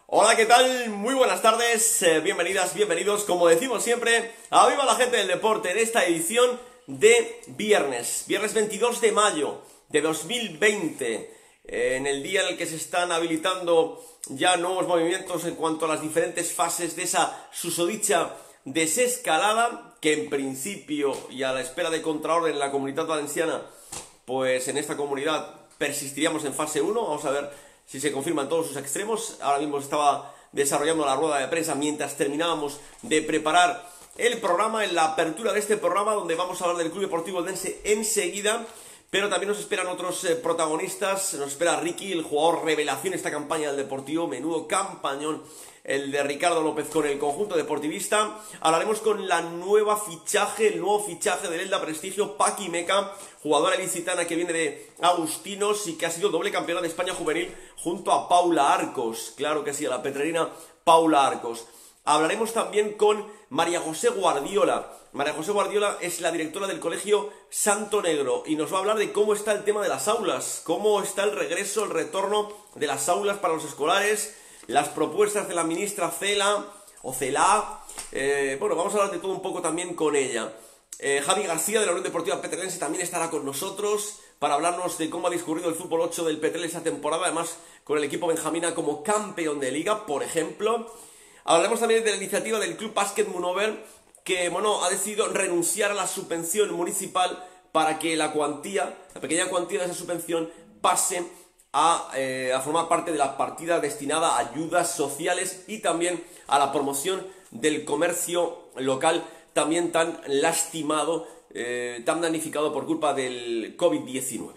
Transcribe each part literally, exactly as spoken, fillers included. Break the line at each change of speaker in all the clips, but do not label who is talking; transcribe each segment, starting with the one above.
Hola, ¿qué tal? Muy buenas tardes, eh, bienvenidas, bienvenidos, como decimos siempre, a Viva la Gente del Deporte en esta edición de viernes, viernes veintidós de mayo de dos mil veinte, eh, en el día en el que se están habilitando ya nuevos movimientos en cuanto a las diferentes fases de esa susodicha desescalada, que en principio y a la espera de contraorden en la Comunitat Valenciana, pues en esta comunidad persistiríamos en fase uno, vamos a ver si se confirman todos sus extremos. Ahora mismo estaba desarrollando la rueda de prensa mientras terminábamos de preparar el programa, en la apertura de este programa, donde vamos a hablar del Club Deportivo Eldense enseguida, pero también nos esperan otros eh, protagonistas. Nos espera Ricky, el jugador revelación esta campaña del Deportivo, menudo campañón el de Ricardo López con el conjunto deportivista. Hablaremos con la nueva fichaje, el nuevo fichaje del Elda Prestigio, Paqui Meca, jugadora ilicitana que viene de Agustinos y que ha sido doble campeona de España juvenil junto a Paula Arcos, claro que sí, a la petrerina Paula Arcos. Hablaremos también con María José Guardiola. María José Guardiola es la directora del Colegio Santo Negro y nos va a hablar de cómo está el tema de las aulas, cómo está el regreso, el retorno de las aulas para los escolares, las propuestas de la ministra Cela o Cela. Eh, bueno, vamos a hablar de todo un poco también con ella. Eh, Javi García de la Unión Deportiva Petrelense también estará con nosotros para hablarnos de cómo ha discurrido el fútbol ocho del Petrel esa temporada, además con el equipo benjamina como campeón de liga, por ejemplo. Hablaremos también de la iniciativa del Club Básquet Munover, que bueno, ha decidido renunciar a la subvención municipal para que la cuantía, la pequeña cuantía de esa subvención pase a, eh, a formar parte de la partida destinada a ayudas sociales y también a la promoción del comercio local, también tan lastimado, eh, tan damnificado por culpa del COVID diecinueve.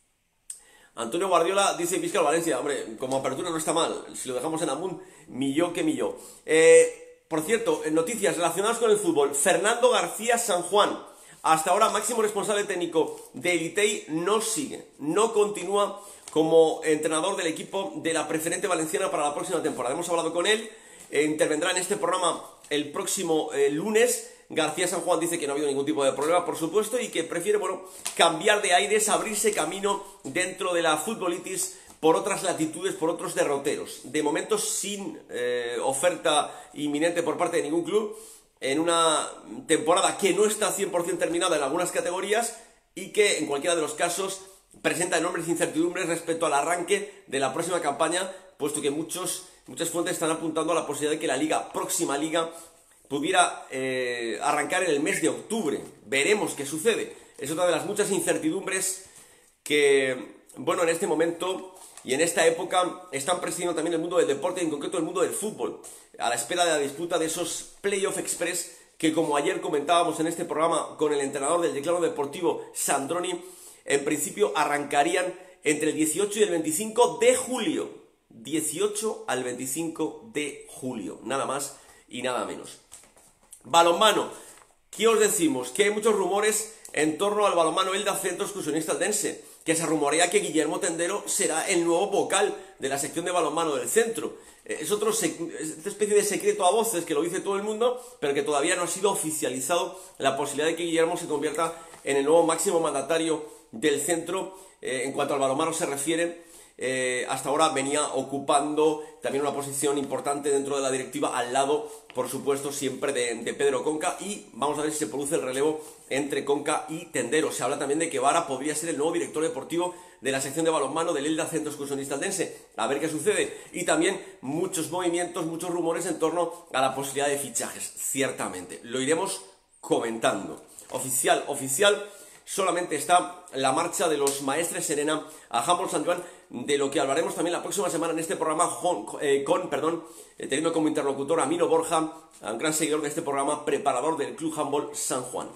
Antonio Guardiola dice Vizca Valencia, hombre, como apertura no está mal, si lo dejamos en Amunt, milló que milló. Eh, por cierto, en noticias relacionadas con el fútbol, Fernando García San Juan, hasta ahora máximo responsable técnico de Elitei, no sigue, no continúa como entrenador del equipo de la Preferente Valenciana para la próxima temporada. Hemos hablado con él, eh, intervendrá en este programa el próximo eh, lunes. García San Juan dice que no ha habido ningún tipo de problema, por supuesto, y que prefiere, bueno, cambiar de aires, abrirse camino dentro de la futbolitis por otras latitudes, por otros derroteros. De momento sin eh, oferta inminente por parte de ningún club, en una temporada que no está cien por ciento terminada en algunas categorías y que en cualquiera de los casos presenta enormes incertidumbres respecto al arranque de la próxima campaña, puesto que muchos, muchas fuentes están apuntando a la posibilidad de que la liga, próxima liga, pudiera eh, arrancar en el mes de octubre. Veremos qué sucede. Es otra de las muchas incertidumbres que, bueno, en este momento y en esta época están presidiendo también el mundo del deporte, en concreto el mundo del fútbol, a la espera de la disputa de esos Playoff Express que, como ayer comentábamos en este programa con el entrenador del Declano Deportivo, Sandroni, en principio arrancarían entre el dieciocho y el veinticinco de julio. dieciocho al veinticinco de julio, nada más y nada menos. Balonmano, ¿qué os decimos? Que hay muchos rumores en torno al balonmano Elda Centro Excursionista Eldense, que se rumorea que Guillermo Tendero será el nuevo vocal de la sección de balonmano del centro. Es otra especie de secreto a voces que lo dice todo el mundo, pero que todavía no ha sido oficializado la posibilidad de que Guillermo se convierta en el nuevo máximo mandatario del centro. Eh, en cuanto al balonmano se refiere, eh, hasta ahora venía ocupando también una posición importante dentro de la directiva, al lado, por supuesto, siempre de, de Pedro Conca, y vamos a ver si se produce el relevo entre Conca y Tendero. Se habla también de que Vara podría ser el nuevo director deportivo de la sección de balonmano del Elda Centro Excursionista Eldense. A ver qué sucede. Y también muchos movimientos, muchos rumores en torno a la posibilidad de fichajes, ciertamente. Lo iremos comentando. Oficial, oficial, solamente está la marcha de los maestres Serena a Humboldt San Juan, de lo que hablaremos también la próxima semana en este programa con, eh, con perdón, eh, teniendo como interlocutor a Mino Borja, a un gran seguidor de este programa, preparador del Club Humboldt San Juan.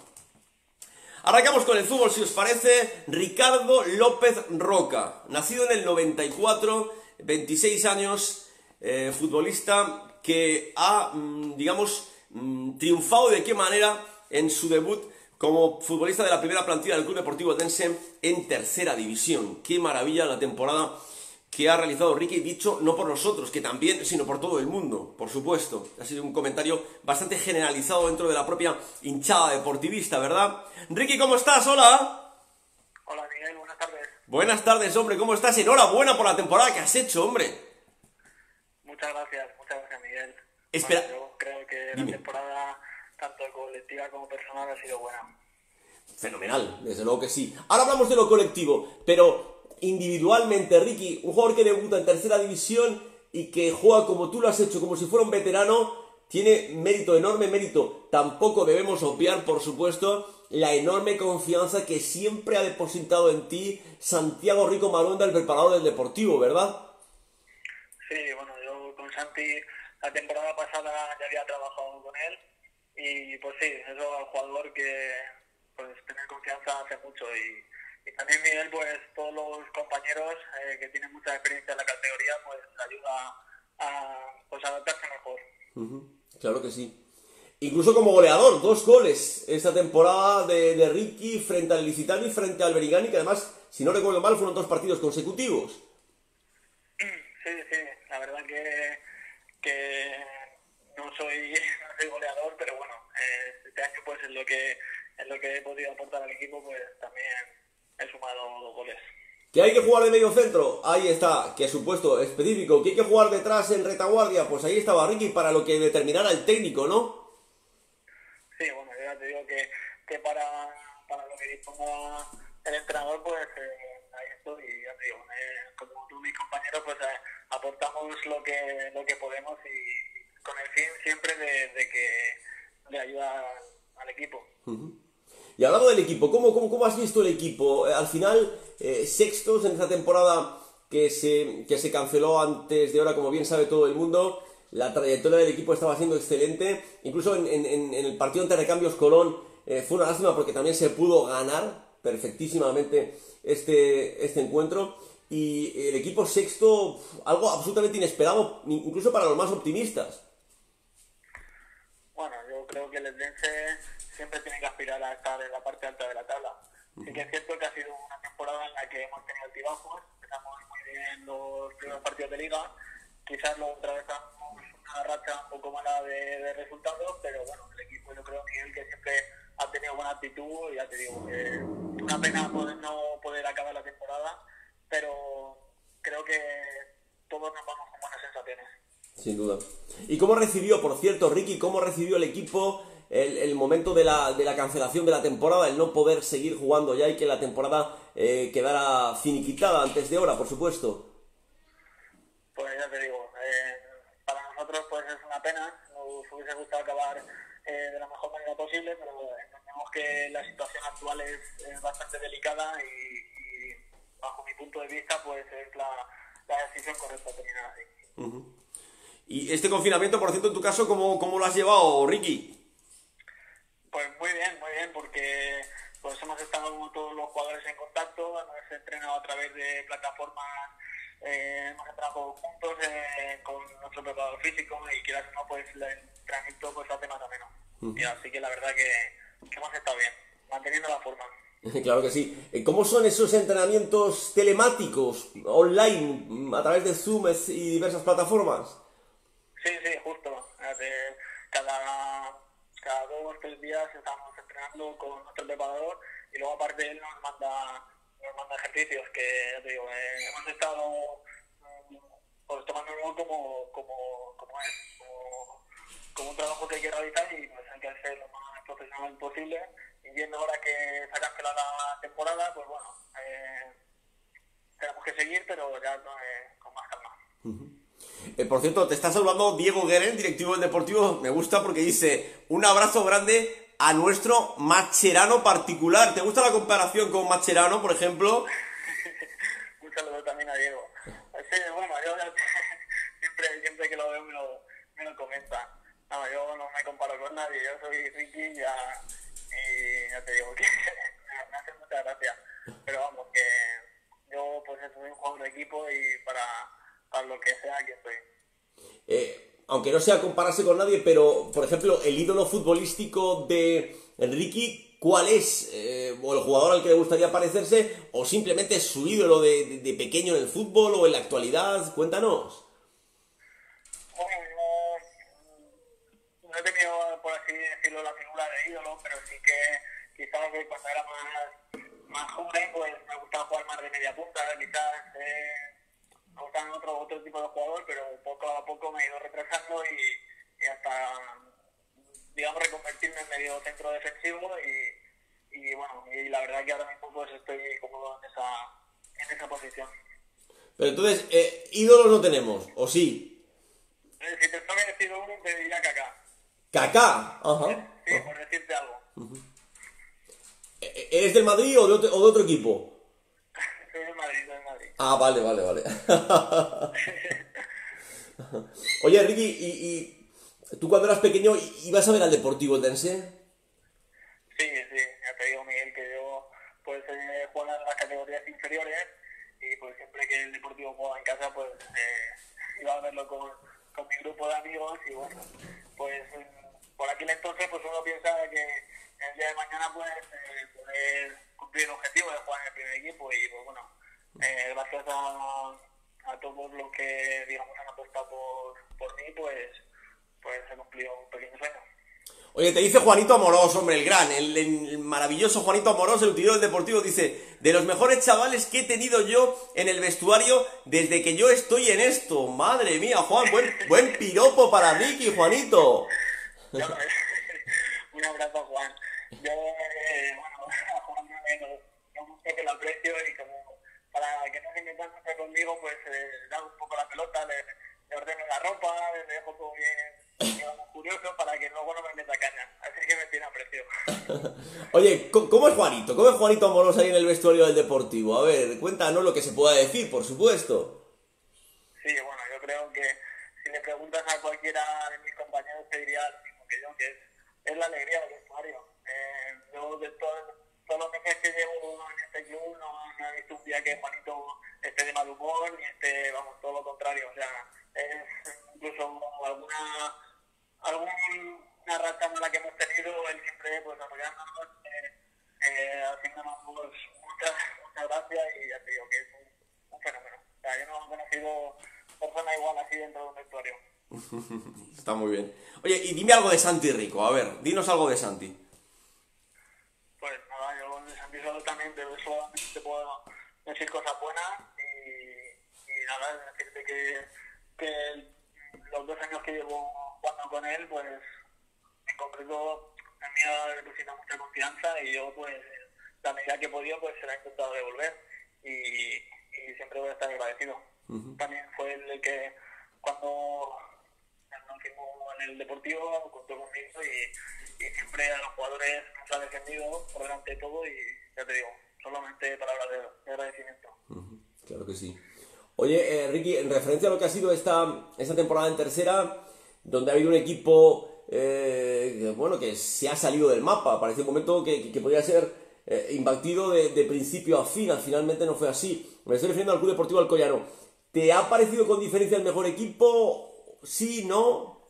Arrancamos con el fútbol, si os parece. Ricardo López Roca, nacido en el noventa y cuatro, veintiséis años, eh, futbolista que ha, mmm, digamos, mmm, triunfado de qué manera en su debut como futbolista de la primera plantilla del Club Deportivo Eldense en tercera división. Qué maravilla la temporada que ha realizado Ricky, dicho no por nosotros, que también, sino por todo el mundo, por supuesto. Ha sido un comentario bastante generalizado dentro de la propia hinchada deportivista, ¿verdad? Ricky, ¿cómo estás? Hola.
Hola, Miguel, buenas tardes.
Buenas tardes, hombre, ¿cómo estás? Enhorabuena por la temporada que has hecho, hombre.
muchas gracias, muchas gracias, Miguel.
Espera.
Bueno, yo creo que
Dime.
la temporada, tanto colectiva como personal, ha sido buena.
Fenomenal, desde luego que sí. Ahora hablamos de lo colectivo, pero individualmente, Ricky, un jugador que debuta en tercera división y que juega como tú lo has hecho, como si fuera un veterano, tiene mérito, enorme mérito. Tampoco debemos obviar, por supuesto, la enorme confianza que siempre ha depositado en ti Santiago Rico Marunda, el preparador del Deportivo, ¿verdad?
Sí, bueno, yo con Santi la temporada pasada ya había trabajado con él y pues sí, eso al jugador que pues tener confianza hace mucho y, y también Miguel, pues todos los compañeros eh, que tienen mucha experiencia en la categoría, pues ayuda a pues adaptarse mejor.
Uh-huh. Claro que sí. Incluso como goleador, dos goles esta temporada de, de Ricky frente al Licitano y frente al Berigani, que además, si no recuerdo mal, fueron dos partidos consecutivos.
Sí, sí, la verdad que, que no soy, no soy goleador, pero bueno, eh, este año pues en lo que en lo que he podido aportar al equipo, pues también he sumado dos goles.
¿Que hay que jugar de medio centro? Ahí está, que supuesto específico. ¿Que hay que jugar detrás en retaguardia? Pues ahí estaba Ricky para lo que determinara el técnico, ¿no?
Sí, bueno, yo ya te digo que, que para, para lo que disponga el entrenador, pues eh, ahí estoy, y ya te digo, eh, como tú mis compañeros, pues eh, aportamos lo que lo que podemos y con el fin siempre de, de que le ayuda al equipo.
Uh-huh. Y hablando del equipo, ¿cómo, cómo, cómo has visto el equipo? Eh, al final, eh, sextos en esta temporada que se, que se canceló antes de hora, como bien sabe todo el mundo. La trayectoria del equipo estaba siendo excelente. Incluso en, en, en el partido ante Recambios Colón eh, fue una lástima porque también se pudo ganar perfectísimamente este, este encuentro. Y el equipo sexto, algo absolutamente inesperado, incluso para los más optimistas.
Bueno, yo creo que el Eldense siempre tiene que aspirar a estar en la parte alta de la tabla. Sí que es cierto que ha sido una temporada en la que hemos tenido altibajos, empezamos muy bien los primeros partidos de liga, quizás luego atravesamos una racha un poco mala de, de resultados, pero bueno, el equipo yo creo, Miguel, que siempre ha tenido buena actitud y ya te digo que una pena poder no poder acabar la temporada, pero creo que todos nos vamos con buenas sensaciones.
Sin duda. ¿Y cómo recibió, por cierto, Ricky, cómo recibió el equipo el, el momento de la, de la cancelación de la temporada, el no poder seguir jugando ya y que la temporada eh, quedara finiquitada antes de hora, por supuesto?
Pues ya te digo, eh, para nosotros pues es una pena, nos hubiese gustado acabar eh, de la mejor manera posible, pero entendemos que la situación actual es, es bastante delicada y, y bajo mi punto de vista pues es la, la decisión correcta terminar así.
Uh-huh. Y este confinamiento, por cierto, en tu caso, ¿cómo, cómo lo has llevado, Ricky?
Pues muy bien, muy bien, porque pues hemos estado con todos los jugadores en contacto, hemos entrenado a través de plataformas, eh, hemos entrenado juntos eh, con nuestro preparador físico y quieras o no, pues el entrenamiento pues hace más o menos. Uh-huh. Y así que la verdad que, que hemos estado bien, manteniendo la forma.
Claro que sí. ¿Cómo son esos entrenamientos telemáticos, online, a través de Zoom y diversas plataformas?
Sí, sí, justo. Cada, cada dos o tres días estamos entrenando con nuestro preparador y luego aparte él nos manda, nos manda ejercicios que, ya te digo, eh, hemos estado pues, tomándolo como, como, como es, como, como un trabajo que hay que realizar y pues, hay que ser lo más profesional posible. Y viendo ahora que se ha cancelado la temporada, pues bueno, eh, tenemos que seguir, pero ya eh, con más calma.
Uh-huh. Eh, por cierto, te estás hablando Diego Gueren, directivo del Deportivo. Me gusta porque dice: un abrazo grande a nuestro Mascherano particular. ¿Te gusta la comparación con Mascherano, por ejemplo?
Un saludo también a Diego. Sí, bueno, yo siempre, siempre que lo veo me lo, me lo comenta. No, yo no me comparo con nadie, yo soy Ricky ya, y ya te digo que me hace mucha gracia. Pero vamos, que yo pues soy un jugador de equipo y para, para lo que sea aquí estoy.
Eh, aunque no sea compararse con nadie, pero, por ejemplo, el ídolo futbolístico de Ricky, ¿cuál es? Eh, ¿O el jugador al que le gustaría parecerse? ¿O simplemente es su ídolo de, de, de pequeño en el fútbol o en la actualidad? Cuéntanos.
Bueno, no, no he tenido, por así decirlo, la figura de ídolo, pero sí que quizás que cuando era más, más joven, pues me gustaba jugar más de media punta, quizás... Eh, me gustan otro, otro tipo de jugador, pero poco a poco me convertirme en medio centro defensivo y, y bueno, y la verdad que ahora mismo pues estoy cómodo en esa, en esa posición.
Pero entonces, eh, ídolos no tenemos, ¿o sí?
Eh, Si te tengo que decir uno, te diría Kaká.
Kaká, ajá.
Sí, por decirte algo.
Eh, ¿Eres del Madrid o de otro, o de otro equipo?
Soy de Madrid, soy de Madrid.
Ah, vale, vale, vale. Oye, Ricky, ¿y, y tú cuando eras pequeño ibas a ver al Deportivo Eldense?
Sí, sí, ya te digo, Miguel, que yo pues eh, juego en las categorías inferiores y pues siempre que el Deportivo jugaba en casa pues eh, iba a verlo con, con mi grupo de amigos y bueno, pues eh, por aquel entonces pues uno piensa que el día de mañana pues eh, poder cumplir el objetivo de jugar en el primer equipo y pues bueno, eh, gracias a, a todos los que digamos han apostado por, por mí pues, pues he cumplido un pequeño sueño.
Oye, te dice Juanito Amorós, hombre, el gran, el, el maravilloso Juanito Amorós, el utilero del Deportivo, dice, de los mejores chavales que he tenido yo en el vestuario desde que yo estoy en esto. Madre mía, Juan, buen, buen piropo para Ricky, Juanito.
Yo, un abrazo, Juan. Yo, eh, bueno, a Juan me lo, lo mucho que lo aprecio y como para que no se metan mucho conmigo, pues eh, le hago un poco la pelota, le, le ordeno la ropa, le dejo todo bien, digamos, curioso para que luego no me meta caña. Así que me tiene aprecio.
Oye, ¿cómo es Juanito? ¿Cómo es Juanito Amorós ahí en el vestuario del Deportivo? A ver, cuéntanos lo que se pueda decir, por supuesto.
Sí, bueno, yo creo que si le preguntas a cualquiera de mis compañeros te diría lo mismo que yo, que es, es la alegría del vestuario. Eh, yo de todo, todos los meses que llevo en este club no, no he visto un día que Juanito esté de mal humor ni esté, vamos, todo lo contrario. O sea, es incluso alguna alguna racha mala que hemos tenido, él siempre pues apoyándonos, eh, eh, haciéndonos muchas, muchas gracias y ya te digo que es un, un fenómeno. O sea, yo no he conocido persona igual así dentro de un vestuario.
Está muy bien. Oye, y dime algo de Santi Rico, a ver, dinos algo de Santi.
Pues nada, yo de Santi solo también te, solamente te puedo decir cosas buenas y, y nada, decirte que, que los dos años que llevo jugando con él, pues en concreto a mí me ha depositado mucha confianza y yo pues la medida que he podido pues se la he intentado devolver y, y siempre voy a estar agradecido. Uh-huh. También fue el que cuando nos fuimos en el Deportivo contó conmigo y, y siempre a los jugadores nos ha defendido por delante de todo y ya te digo, solamente palabras de, de agradecimiento.
Uh-huh. Claro que sí. Oye, eh, Ricky, en referencia a lo que ha sido esta, esta temporada en tercera, donde ha habido un equipo eh, que, bueno, que se ha salido del mapa, parecía un momento que, que, que podía ser eh, imbatido de, de principio a fin, finalmente no fue así. Me estoy refiriendo al Club Deportivo Alcoyano. ¿Te ha parecido con diferencia el mejor equipo? ¿Sí, no?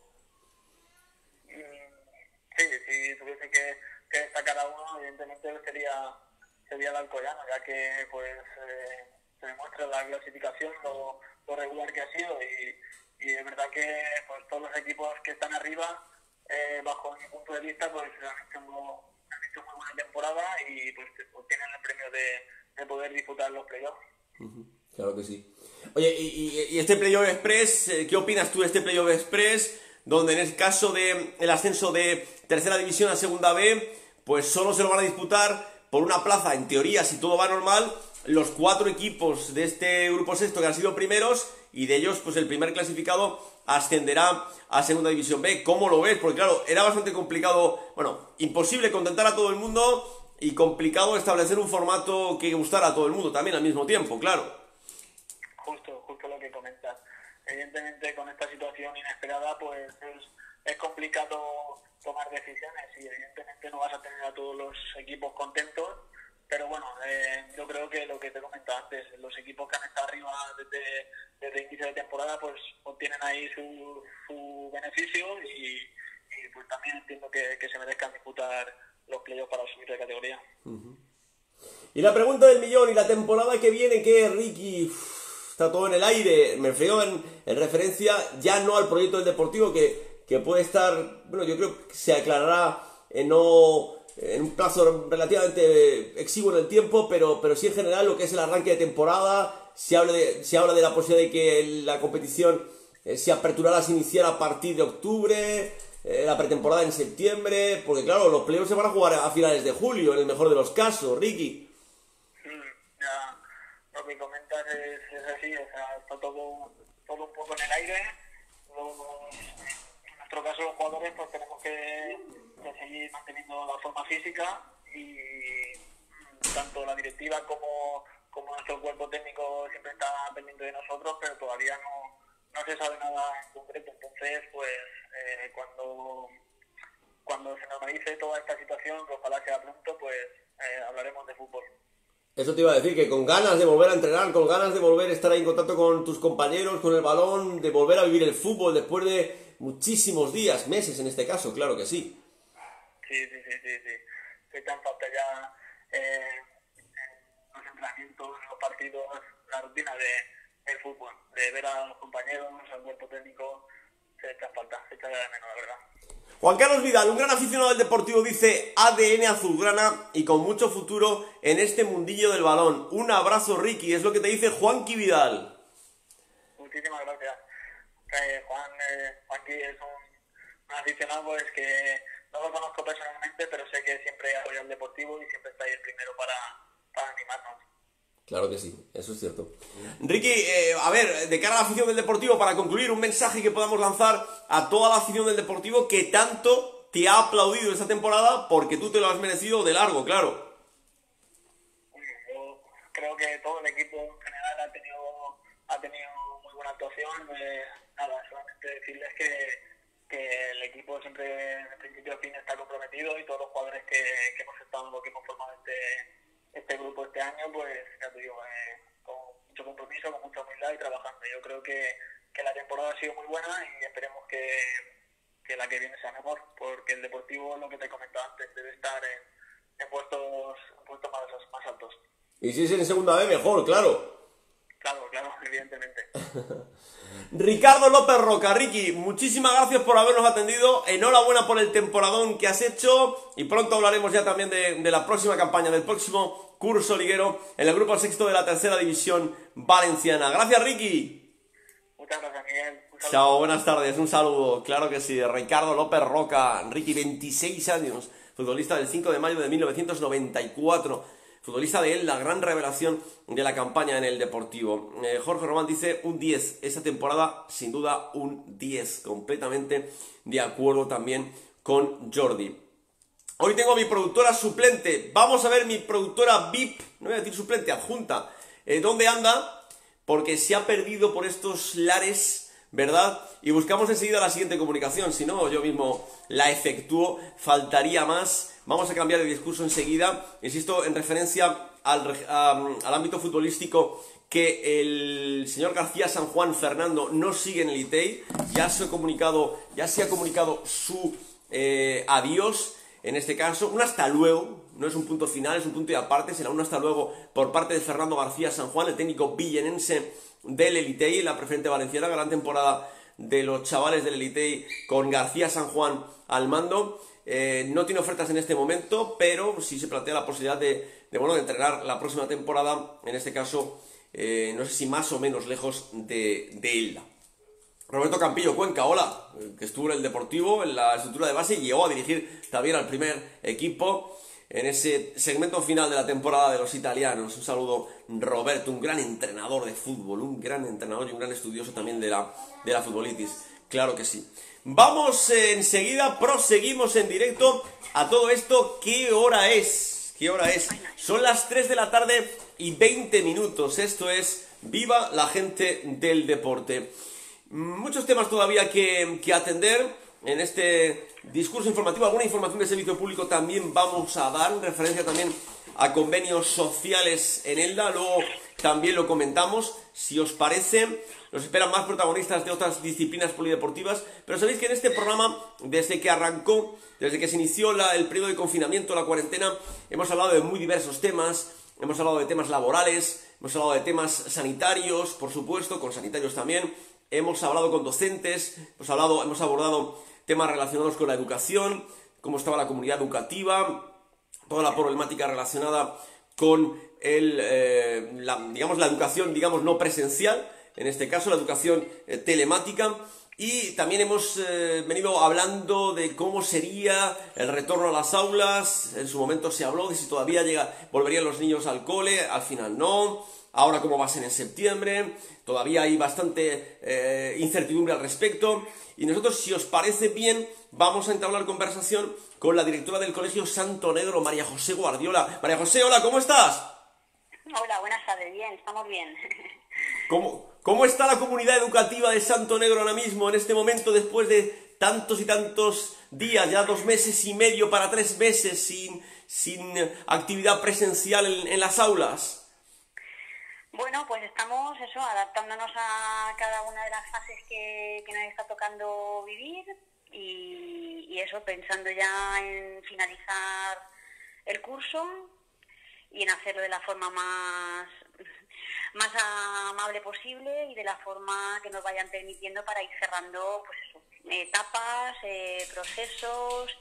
Sí, si tuviese que, que destacar a uno, evidentemente sería, sería el Alcoyano, ya que pues eh, se demuestra la clasificación, lo, lo regular que ha sido y, y es verdad que pues todos los equipos que están arriba, eh, bajo mi punto de vista, pues han hecho, han hecho muy buena temporada y pues obtienen el premio de, de poder disputar los playoffs.
Uh-huh. Claro que sí. Oye, y, y, y este Playoff Express, ¿qué opinas tú de este Playoff Express? Donde en el caso del ascenso de tercera división a segunda B, pues solo se lo van a disputar por una plaza, en teoría, si todo va normal, los cuatro equipos de este grupo sexto que han sido primeros, y de ellos, pues el primer clasificado ascenderá a segunda división B. ¿Cómo lo ves? Porque claro, era bastante complicado, bueno, imposible contentar a todo el mundo y complicado establecer un formato que gustara a todo el mundo también al mismo tiempo, claro.
Justo, justo lo que comentas. Evidentemente con esta situación inesperada pues es, es complicado tomar decisiones y evidentemente no vas a tener a todos los equipos contentos, pero bueno, eh, yo creo que lo que te comentaba antes, los equipos que han estado arriba desde, desde inicio de temporada pues obtienen ahí su, su beneficio y, y pues también entiendo que, que se merezcan disputar los playoffs para subir de categoría.
Uh-huh. Y la pregunta del millón, ¿y la temporada que viene qué, Ricky? Está todo en el aire, me refiero en, en referencia ya no al proyecto del Deportivo que, que puede estar, bueno, yo creo que se aclarará en, no, en un plazo relativamente exiguo en el tiempo, pero, pero sí en general lo que es el arranque de temporada, se habla de, se habla de la posibilidad de que la competición eh, se aperturara, se iniciara a partir de octubre, eh, la pretemporada en septiembre, porque claro, los playoffs se van a jugar a finales de julio, en el mejor de los casos, Ricky.
Mm, ya, lo que comentas es, es así, o sea, está todo, todo un poco en el aire. Los, en nuestro caso los jugadores pues tenemos que, que seguir manteniendo la forma física y mm, tanto la directiva como, como nuestro cuerpo técnico siempre está pendiente de nosotros, pero todavía no, no se sabe nada en concreto. Entonces, pues eh, cuando, cuando se normalice toda esta situación, que ojalá sea pronto, pues eh, hablaremos de fútbol.
Eso te iba a decir, que con ganas de volver a entrenar, con ganas de volver a estar ahí en contacto con tus compañeros, con el balón, de volver a vivir el fútbol después de muchísimos días, meses en este caso, claro que sí.
Sí, sí, sí, sí, sí. Se echan falta ya eh, en los entrenamientos, en los partidos, la rutina de, del fútbol, de ver a los compañeros, al cuerpo técnico, se echan falta, se echa de menos, la verdad.
Juan Carlos Vidal, un gran aficionado del Deportivo, dice A D N azulgrana y con mucho futuro en este mundillo del balón. Un abrazo, Ricky, es lo que te dice Juanqui Vidal.
Muchísimas gracias. Eh, Juan, eh, Juanqui es un, un aficionado pues, que no lo conozco personalmente, pero sé que siempre apoya al Deportivo y siempre está ahí el primero para, para animarnos.
Claro que sí, eso es cierto. Ricky, eh, a ver, de cara a la afición del Deportivo, para concluir, un mensaje que podamos lanzar a toda la afición del Deportivo que tanto te ha aplaudido esta temporada porque tú te lo has merecido de largo, claro.
Yo creo que todo el equipo en general ha tenido, ha tenido muy buena actuación. Eh, nada, solamente decirles que, que el equipo siempre, de principio a fin, está comprometido y todos los jugadores que, que hemos estado, que hemos formado este este grupo este año, pues ya te digo, eh, con mucho compromiso, con mucha humildad y trabajando. Yo creo que, que la temporada ha sido muy buena y esperemos que, que la que viene sea mejor, porque el Deportivo, lo que te comentaba antes, debe estar en, en puestos, en puestos más, más altos.
Y si es en segunda B, mejor, claro.
Claro, claro, evidentemente.
Ricardo López Roca, Ricky, muchísimas gracias por habernos atendido, enhorabuena por el temporadón que has hecho y pronto hablaremos ya también de, de la próxima campaña, del próximo curso liguero en el grupo sexto de la tercera división valenciana. Gracias, Ricky.
Muchas gracias, Miguel.
Chao, buenas tardes, un saludo, claro que sí, Ricardo López Roca, Ricky, veintiséis años, futbolista del cinco de mayo de mil novecientos noventa y cuatro. Futbolista de él, la gran revelación de la campaña en el Deportivo. Eh, Jorge Román dice un diez. Esta temporada, sin duda, un diez. Completamente de acuerdo también con Jordi. Hoy tengo a mi productora suplente. Vamos a ver mi productora V I P, no voy a decir suplente, adjunta. Eh, ¿Dónde anda? Porque se ha perdido por estos lares, ¿verdad? Y buscamos enseguida la siguiente comunicación. Si no, yo mismo la efectúo. Faltaría más. Vamos a cambiar de discurso enseguida, insisto, en referencia al, a, al ámbito futbolístico, que el señor García San Juan Fernando no sigue en el I T E I, ya se ha comunicado, ya se ha comunicado su eh, adiós, en este caso, un hasta luego, no es un punto final, es un punto de aparte, será un hasta luego por parte de Fernando García San Juan, el técnico villenense del Elite I, la preferente valenciana, gran temporada de los chavales del Elite I con García San Juan al mando. Eh, no tiene ofertas en este momento, pero sí se plantea la posibilidad de, de, bueno, de entrenar la próxima temporada, en este caso, eh, no sé si más o menos lejos de, de Elda. Roberto Campillo Cuenca, hola, que estuvo en el Deportivo, en la estructura de base, y llegó a dirigir también al primer equipo en ese segmento final de la temporada de los italianos. Un saludo, Roberto, un gran entrenador de fútbol, un gran entrenador y un gran estudioso también de la, de la futbolitis, claro que sí. Vamos eh, enseguida, proseguimos en directo a todo esto. ¿Qué hora es? ¿Qué hora es? Son las tres de la tarde y veinte minutos. Esto es Viva la Gente del Deporte. Muchos temas todavía que, que atender en este discurso informativo. Alguna información de servicio público también vamos a dar, en referencia también a convenios sociales en Elda. Luego también lo comentamos, si os parece. Nos esperan más protagonistas de otras disciplinas polideportivas, pero sabéis que en este programa, desde que arrancó, desde que se inició la, el periodo de confinamiento, la cuarentena, hemos hablado de muy diversos temas, hemos hablado de temas laborales, hemos hablado de temas sanitarios, por supuesto, con sanitarios también, hemos hablado con docentes, hemos, hablado, hemos abordado temas relacionados con la educación, cómo estaba la comunidad educativa, toda la problemática relacionada con el, eh, la, digamos, la educación, digamos, no presencial, en este caso la educación eh, telemática, Y también hemos eh, venido hablando de cómo sería el retorno a las aulas. En su momento se habló de si todavía llega, volverían los niños al cole, al final no. Ahora cómo va a ser en septiembre. Todavía hay bastante eh, incertidumbre al respecto. Y nosotros, si os parece bien, vamos a entablar conversación con la directora del Colegio Santo Negro, María José Guardiola. María José, hola, ¿cómo estás?
Hola, buenas tardes, bien, estamos bien.
¿Cómo, ¿Cómo está la comunidad educativa de Santo Negro ahora mismo, en este momento, después de tantos y tantos días, ya dos meses y medio para tres meses sin, sin actividad presencial en, en las aulas?
Bueno, pues estamos eso, adaptándonos a cada una de las fases que, que nos está tocando vivir y, y eso, pensando ya en finalizar el curso y en hacerlo de la forma más, más amable posible y de la forma que nos vayan permitiendo para ir cerrando pues eso, etapas, eh, procesos,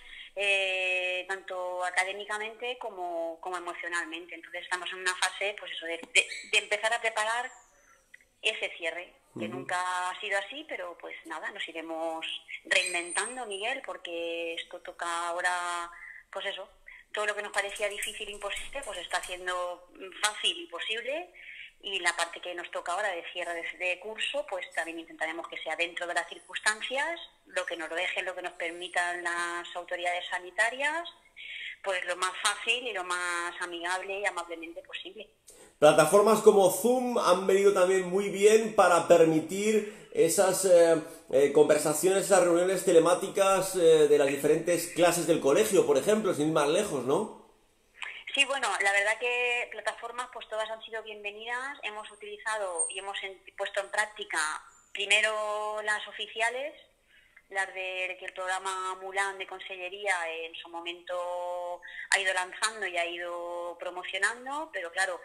eh, tanto académicamente como, como emocionalmente. Entonces estamos en una fase pues eso, de, de, de empezar a preparar ese cierre, que uh-huh. nunca ha sido así, pero pues nada, nos iremos reinventando, Miguel, porque esto toca ahora, pues eso, todo lo que nos parecía difícil e imposible, pues está haciendo fácil y posible, y la parte que nos toca ahora de cierre de, de curso, pues también intentaremos que sea dentro de las circunstancias, lo que nos lo dejen, lo que nos permitan las autoridades sanitarias, pues lo más fácil y lo más amigable y amablemente posible.
Plataformas como Zoom han venido también muy bien para permitir esas eh, eh, conversaciones, esas reuniones telemáticas eh, de las diferentes clases del colegio, por ejemplo, sin ir más lejos, ¿no?
Sí, bueno, la verdad que plataformas pues todas han sido bienvenidas. Hemos utilizado y hemos en, puesto en práctica primero las oficiales, las de que el programa Mulan de Consellería en su momento ha ido lanzando y ha ido promocionando, pero claro,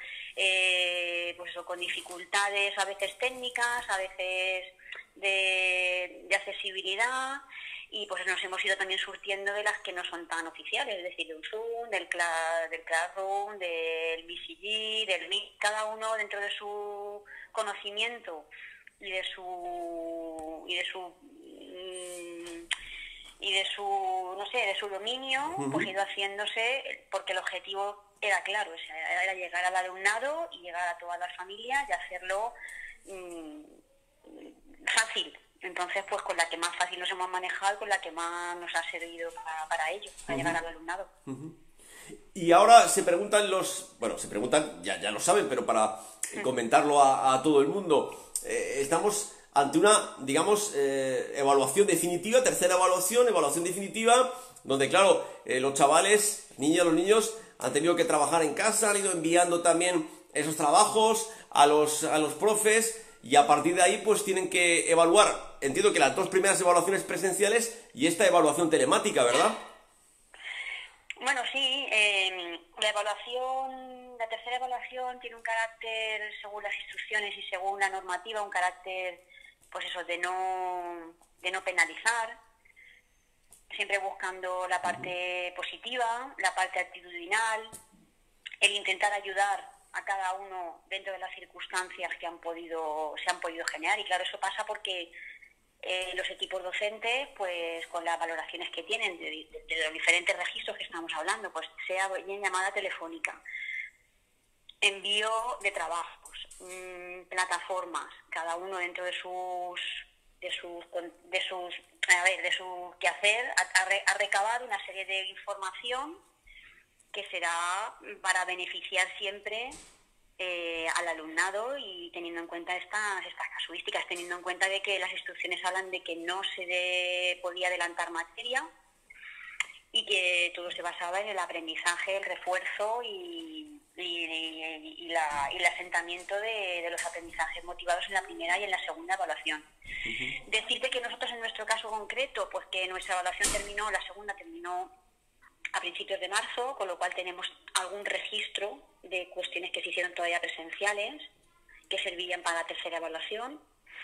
eh, pues eso, con dificultades a veces técnicas, a veces de, de accesibilidad, y pues nos hemos ido también surtiendo de las que no son tan oficiales, es decir, del Zoom, del, Cla- del Classroom, del B C G, del Meet, cada uno dentro de su conocimiento y de su y de su y de su no sé de su dominio, uh-huh. pues ha ido haciéndose, porque el objetivo era claro, o sea, era llegar al alumnado y llegar a todas las familias y hacerlo mmm, fácil. Entonces, pues con la que más fácil nos hemos manejado, con la que más nos ha servido para, para ello, para uh-huh. llegar al alumnado.
Uh-huh. Y ahora se preguntan los, bueno, se preguntan, ya, ya lo saben, pero para uh-huh. comentarlo a, a todo el mundo, eh, estamos ante una, digamos, eh, evaluación definitiva, tercera evaluación, evaluación definitiva, donde, claro, eh, los chavales, niñas, los niños, han tenido que trabajar en casa, han ido enviando también esos trabajos a los, a los profes, y a partir de ahí, pues tienen que evaluar, entiendo que las dos primeras evaluaciones presenciales y esta evaluación telemática, ¿verdad?
Bueno, sí, eh, la evaluación, la tercera evaluación tiene un carácter, según las instrucciones y según la normativa, un carácter, pues eso, de no, de no penalizar, siempre buscando la parte positiva, la parte actitudinal, el intentar ayudar a cada uno dentro de las circunstancias que han podido, se han podido generar. Y claro, eso pasa porque eh, los equipos docentes, pues con las valoraciones que tienen de, de, de los diferentes registros que estamos hablando, pues sea bien llamada telefónica, envío de trabajos, mmm, plataformas, cada uno dentro de sus de sus de sus a ver, de su quehacer, ha, ha recabado una serie de información que será para beneficiar siempre eh, al alumnado, y teniendo en cuenta estas, estas casuísticas, teniendo en cuenta de que las instrucciones hablan de que no se de, podía adelantar materia y que todo se basaba en el aprendizaje, el refuerzo y, y, y, y, la, y el asentamiento de, de los aprendizajes motivados en la primera y en la segunda evaluación. Uh-huh. Decirte que nosotros en nuestro caso concreto, pues que nuestra evaluación terminó, la segunda terminó a principios de marzo, con lo cual tenemos algún registro de cuestiones que se hicieron todavía presenciales, que servirían para la tercera evaluación.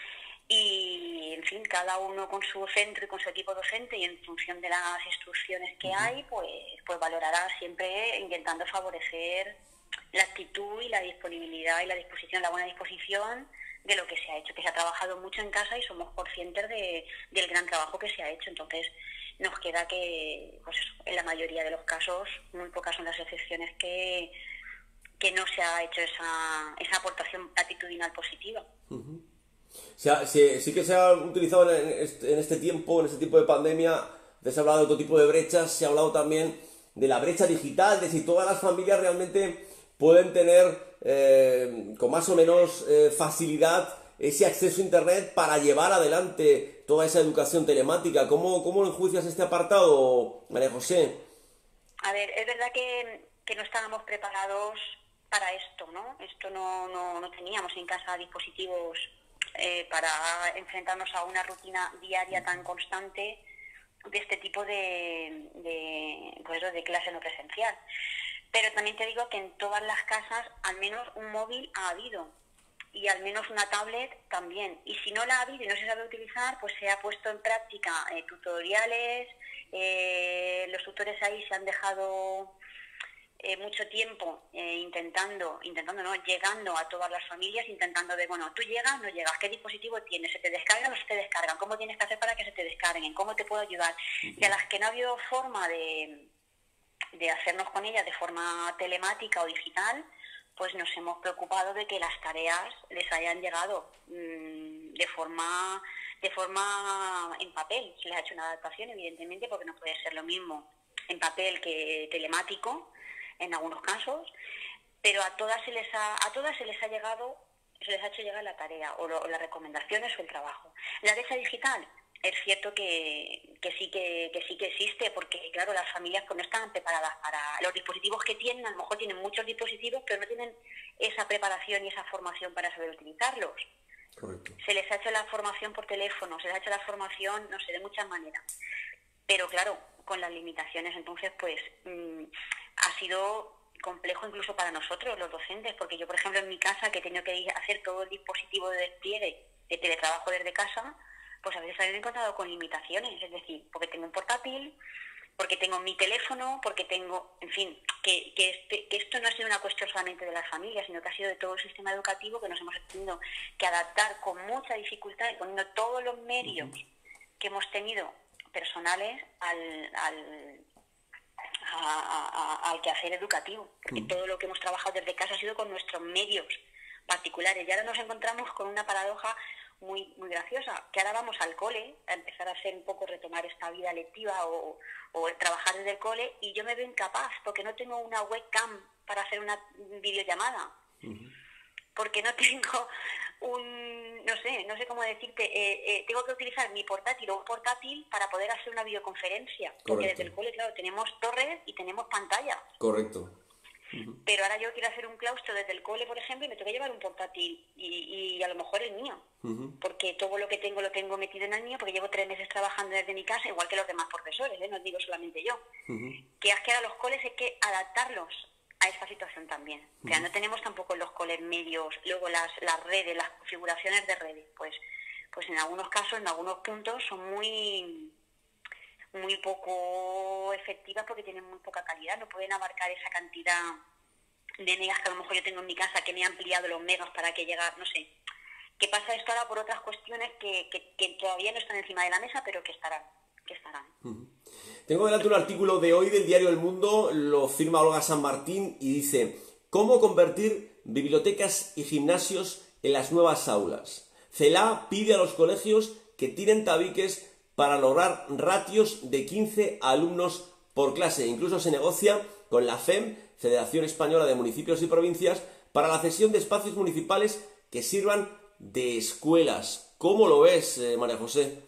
Y, en fin, cada uno con su centro y con su equipo docente, y en función de las instrucciones que hay, pues, pues valorará siempre intentando favorecer la actitud y la disponibilidad y la disposición, la buena disposición de lo que se ha hecho, que se ha trabajado mucho en casa y somos conscientes de, del gran trabajo que se ha hecho. Entonces nos queda que, pues eso, en la mayoría de los casos, muy pocas son las excepciones que, que no se ha hecho esa, esa aportación actitudinal positiva.
Uh-huh. O sea, sí, sí que se ha utilizado en este, en este tiempo, en este tipo de pandemia, se ha hablado de otro tipo de brechas, se ha hablado también de la brecha digital, de si todas las familias realmente pueden tener eh, con más o menos eh, facilidad ese acceso a internet para llevar adelante toda esa educación telemática. ¿Cómo, cómo enjuicias este apartado, María José?
A ver, es verdad que, que no estábamos preparados para esto, ¿no? Esto no, no, no teníamos en casa dispositivos eh, para enfrentarnos a una rutina diaria tan constante de este tipo de, de, pues, de clase no presencial. Pero también te digo que en todas las casas al menos un móvil ha habido y al menos una tablet también. Y si no la ha habido y no se sabe utilizar, pues se ha puesto en práctica eh, tutoriales, eh, los tutores ahí se han dejado eh, mucho tiempo eh, intentando, intentando no, llegando a todas las familias, intentando de, bueno, tú llegas, no llegas, ¿qué dispositivo tienes? ¿Se te descargan o no se te descargan? ¿Cómo tienes que hacer para que se te descarguen? ¿Cómo te puedo ayudar? Y a las que no ha habido forma de, de hacernos con ellas de forma telemática o digital, pues nos hemos preocupado de que las tareas les hayan llegado mmm, de forma de forma en papel. Se les ha hecho una adaptación, evidentemente, porque no puede ser lo mismo en papel que telemático en algunos casos, pero a todas se les ha, a todas se les ha llegado, se les ha hecho llegar la tarea o, lo, o las recomendaciones o el trabajo. La brecha digital, es cierto que, que sí que, que sí que existe, porque claro, las familias pues no están preparadas para los dispositivos que tienen. A lo mejor tienen muchos dispositivos, pero no tienen esa preparación y esa formación para saber utilizarlos.
Correcto.
Se les ha hecho la formación por teléfono, se les ha hecho la formación, no sé, de muchas maneras. Pero claro, con las limitaciones, entonces pues mmm, ha sido complejo incluso para nosotros, los docentes, porque yo, por ejemplo, en mi casa, que he tenido que hacer todo el dispositivo de despliegue de teletrabajo desde casa, pues a veces he encontrado con limitaciones, es decir, porque tengo un portátil, porque tengo mi teléfono, porque tengo, en fin, que, que, este, que esto no ha sido una cuestión solamente de las familias, sino que ha sido de todo el sistema educativo, que nos hemos tenido que adaptar con mucha dificultad y poniendo todos los medios que hemos tenido personales al, al, a, a, a, al quehacer educativo, porque todo lo que hemos trabajado desde casa ha sido con nuestros medios particulares. Y ahora nos encontramos con una paradoja muy muy graciosa, que ahora vamos al cole a empezar a hacer un poco, retomar esta vida lectiva o, o trabajar desde el cole, y yo me veo incapaz porque no tengo una webcam para hacer una videollamada, uh-huh. porque no tengo un, no sé, no sé cómo decirte, eh, eh, tengo que utilizar mi portátil o un portátil para poder hacer una videoconferencia. Correcto. Porque desde el cole, claro, tenemos torres y tenemos pantallas.
Correcto.
Uh-huh. Pero ahora yo quiero hacer un claustro desde el cole, por ejemplo, y me tengo que llevar un portátil y, y a lo mejor el mío, uh-huh. porque todo lo que tengo lo tengo metido en el mío, porque llevo tres meses trabajando desde mi casa, igual que los demás profesores, ¿eh? No digo solamente yo. Uh-huh. Que es que a los coles hay que adaptarlos a esta situación también. Uh-huh. O sea, no tenemos tampoco en los coles medios, luego las, las redes, las configuraciones de redes, pues, pues en algunos casos, en algunos puntos son muy... muy poco efectivas porque tienen muy poca calidad, no pueden abarcar esa cantidad de megas que a lo mejor yo tengo en mi casa, que me he ampliado los megas para que llegue, no sé. ¿Qué pasa esto ahora por otras cuestiones que, que, que todavía no están encima de la mesa, pero que estarán? Que estarán.
Uh-huh. Tengo delante un artículo de hoy del diario El Mundo, lo firma Olga San Martín y dice: ¿cómo convertir bibliotecas y gimnasios en las nuevas aulas? CELA pide a los colegios que tiren tabiques para lograr ratios de quince alumnos por clase. Incluso se negocia con la F E M, Federación Española de Municipios y Provincias, para la cesión de espacios municipales que sirvan de escuelas. ¿Cómo lo ves, eh, María José?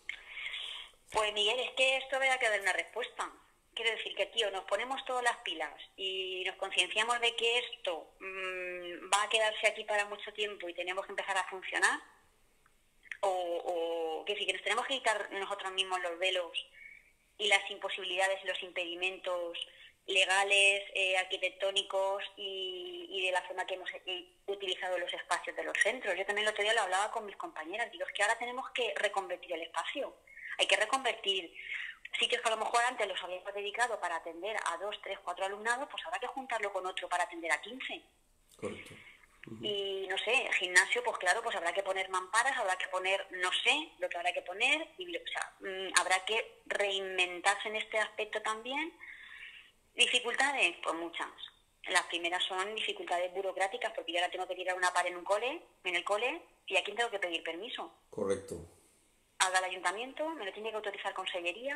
Pues Miguel, es que esto habrá que dar una respuesta. Quiero decir que, tío, nos ponemos todas las pilas y nos concienciamos de que esto mmm, va a quedarse aquí para mucho tiempo y tenemos que empezar a funcionar. O, o que sí, que nos tenemos que quitar nosotros mismos los velos y las imposibilidades y los impedimentos legales, eh, arquitectónicos y, y de la forma que hemos utilizado los espacios de los centros. Yo también el otro día lo hablaba con mis compañeras, digo, es que ahora tenemos que reconvertir el espacio, hay que reconvertir sitios que a lo mejor antes los habíamos dedicado para atender a dos, tres, cuatro alumnados, pues habrá que juntarlo con otro para atender a quince.
Correcto.
Uh-huh. Y no sé, gimnasio, pues claro, pues habrá que poner mamparas, habrá que poner, no sé, lo que habrá que poner, y, o sea, mmm, habrá que reinventarse en este aspecto también. ¿Dificultades? Pues muchas. Las primeras son dificultades burocráticas, porque yo ahora tengo que tirar una pared en un cole, en el cole, y a quién tengo que pedir permiso.
Correcto.
Al ayuntamiento, me lo tiene que autorizar consellería,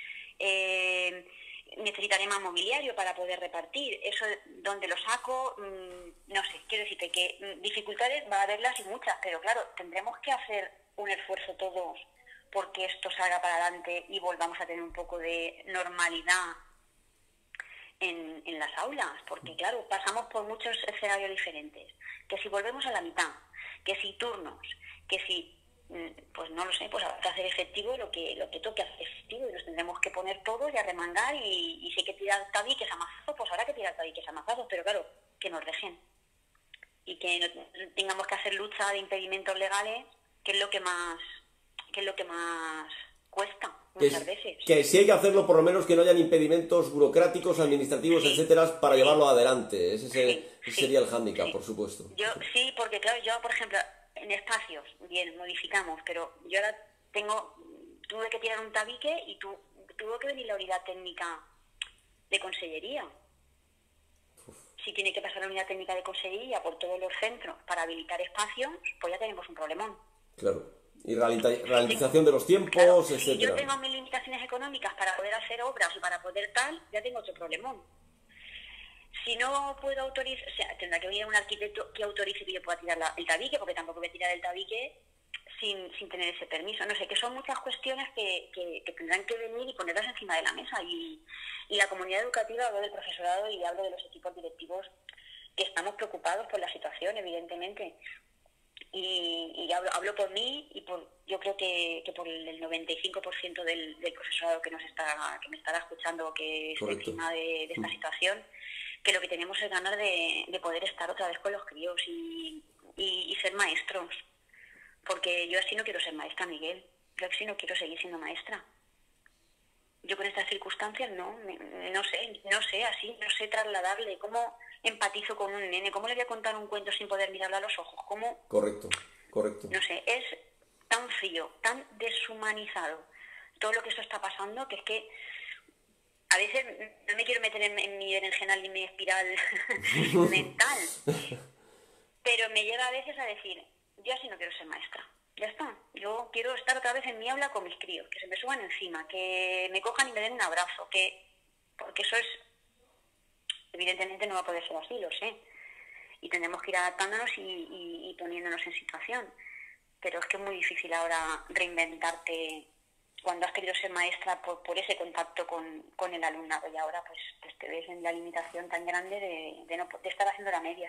eh, necesitaré más mobiliario para poder repartir. Eso, ¿dónde lo saco? Mm, no sé, quiero decirte que mm, dificultades va a haberlas y muchas, pero claro, tendremos que hacer un esfuerzo todos porque esto salga para adelante y volvamos a tener un poco de normalidad en, en las aulas, porque claro, pasamos por muchos escenarios diferentes, que si volvemos a la mitad, que si turnos, que si, pues no lo sé, pues habrá que hacer efectivo lo que lo que toque hacer efectivo y nos tendremos que poner todos y a remangar y, y si hay que tirar tabiques a mazazos, pues habrá que tirar tabiques a mazazos, pero claro, que nos dejen y que no tengamos que hacer lucha de impedimentos legales, que es lo que más que es lo que más cuesta muchas
que,
veces.
Que si hay que hacerlo, por lo menos que no hayan impedimentos burocráticos, administrativos, sí, etcétera, para sí, llevarlo adelante. Ese, sí, ese sí, sería el hándicap, sí, por supuesto.
Yo sí, porque claro, yo por ejemplo en espacios, bien, modificamos, pero yo ahora tengo, tuve que tirar un tabique y tu, tuvo que venir la unidad técnica de consellería. Uf. Si tiene que pasar la unidad técnica de consellería por todos los centros para habilitar espacios, pues ya tenemos un problemón.
Claro. Y ralentización de los tiempos,
claro,
etcétera.
Si yo tengo mis limitaciones económicas para poder hacer obras y para poder tal, ya tengo otro problemón. Si no puedo autorizar, o sea, tendrá que venir un arquitecto que autorice que yo pueda tirar la, el tabique, porque tampoco voy a tirar el tabique sin, sin tener ese permiso. No sé, que son muchas cuestiones que, que, que tendrán que venir y ponerlas encima de la mesa. Y, y la comunidad educativa, hablo del profesorado y hablo de los equipos directivos, que estamos preocupados por la situación, evidentemente. Y, y hablo, hablo por mí y por yo creo que, que por el noventa y cinco por ciento del, del profesorado que nos está que me estará escuchando, que está encima de, de esta situación, que lo que tenemos es ganas de, de poder estar otra vez con los críos y, y, y ser maestros, porque yo así no quiero ser maestra, Miguel, yo así no quiero seguir siendo maestra. Yo con estas circunstancias no, no sé, no sé así, no sé trasladarle, cómo empatizo con un nene, cómo le voy a contar un cuento sin poder mirarle a los ojos, cómo...
Correcto, correcto.
No sé, es tan frío, tan deshumanizado todo lo que esto está pasando, que es que a veces no me quiero meter en, en mi berenjenal ni mi espiral mental, pero me lleva a veces a decir, yo así no quiero ser maestra. Ya está, yo quiero estar otra vez en mi aula con mis críos, que se me suban encima, que me cojan y me den un abrazo, que porque eso es, evidentemente no va a poder ser así, lo sé, y tendremos que ir adaptándonos y, y, y poniéndonos en situación, pero es que es muy difícil ahora reinventarte cuando has querido ser maestra por, por ese contacto con, con el alumnado y ahora pues, pues te ves en la limitación tan grande de, de, no, de estar haciendo las medias.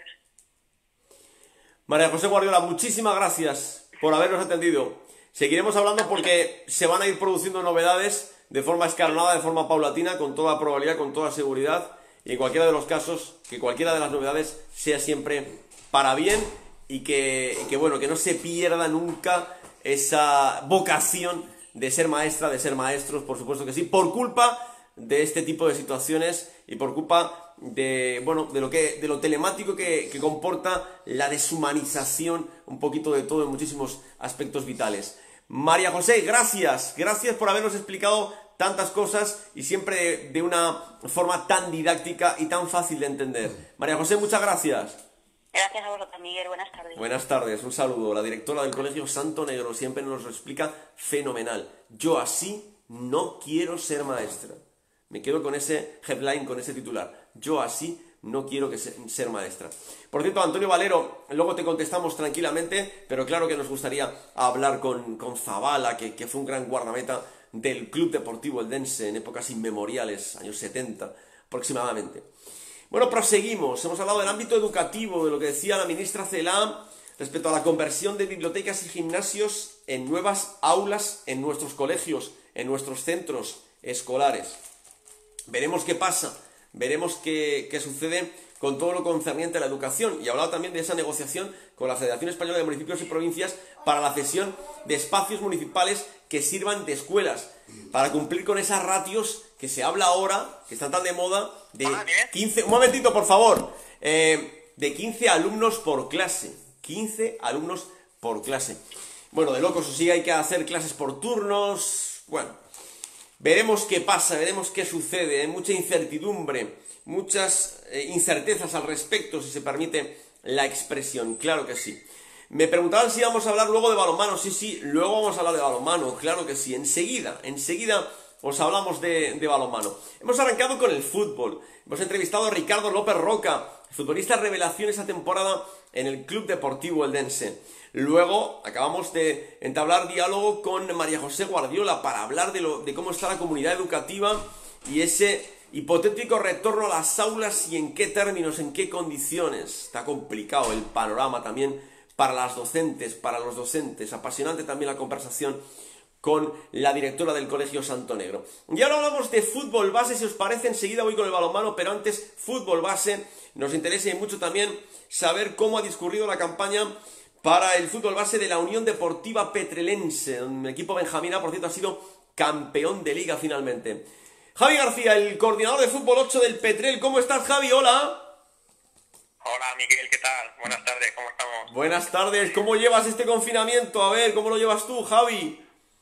María José Guardiola, muchísimas gracias por habernos atendido. Seguiremos hablando porque se van a ir produciendo novedades de forma escalonada, de forma paulatina, con toda probabilidad, con toda seguridad. Y en cualquiera de los casos, que cualquiera de las novedades sea siempre para bien y que, y que, bueno, que no se pierda nunca esa vocación de ser maestra, de ser maestros, por supuesto que sí, por culpa de este tipo de situaciones y por culpa de, bueno, de lo que, de lo telemático que, que comporta la deshumanización un poquito de todo en muchísimos aspectos vitales. María José, gracias, gracias por habernos explicado tantas cosas y siempre de, de una forma tan didáctica y tan fácil de entender. María José, muchas gracias.
Gracias a vosotros, Miguel. Buenas tardes.
Buenas tardes, un saludo. La directora del Colegio Santo Negro siempre nos lo explica fenomenal. Yo así no quiero ser maestra. Me quedo con ese headline, con ese titular. Yo así no quiero que se, ser maestra. Por cierto, Antonio Valero, luego te contestamos tranquilamente, pero claro que nos gustaría hablar con, con Zabala, que, que fue un gran guardameta del Club Deportivo Eldense en épocas inmemoriales, años setenta aproximadamente. Bueno, proseguimos. Hemos hablado del ámbito educativo, de lo que decía la ministra Celaá respecto a la conversión de bibliotecas y gimnasios en nuevas aulas en nuestros colegios, en nuestros centros escolares. Veremos qué pasa, veremos qué, qué sucede con todo lo concerniente a la educación. Y hablaba también de esa negociación con la Federación Española de Municipios y Provincias para la cesión de espacios municipales que sirvan de escuelas, para cumplir con esas ratios que se habla ahora, que están tan de moda, de quince... Un momentito, por favor. Eh, de quince alumnos por clase. quince alumnos por clase. Bueno, de locos, o sí, hay que hacer clases por turnos. Bueno, veremos qué pasa, veremos qué sucede. Hay mucha incertidumbre, muchas eh, incertezas al respecto, si se permite la expresión. Claro que sí. Me preguntaban si íbamos a hablar luego de balonmano. Sí, sí, luego vamos a hablar de balonmano. Claro que sí, enseguida, enseguida os hablamos de, de balonmano. Hemos arrancado con el fútbol. Hemos entrevistado a Ricardo López Roca, futbolista revelación esa temporada en el Club Deportivo Eldense. Luego acabamos de entablar diálogo con María José Guardiola para hablar de, lo, de cómo está la comunidad educativa y ese hipotético retorno a las aulas y en qué términos, en qué condiciones. Está complicado el panorama también para las docentes, para los docentes. Apasionante también la conversación con la directora del Colegio Santo Negro. Y ahora hablamos de fútbol base, si os parece. Enseguida voy con el balonmano, pero antes fútbol base. Nos interesa y mucho también saber cómo ha discurrido la campaña para el fútbol base de la Unión Deportiva Petrelense. El equipo benjamina, por cierto, ha sido campeón de liga finalmente. Javi García, el coordinador de fútbol ocho del Petrel. ¿Cómo estás, Javi? Hola.
Hola, Miguel, ¿qué tal? Buenas tardes, ¿cómo estamos?
Buenas tardes. ¿Cómo llevas este confinamiento? A ver, ¿cómo lo llevas tú, Javi?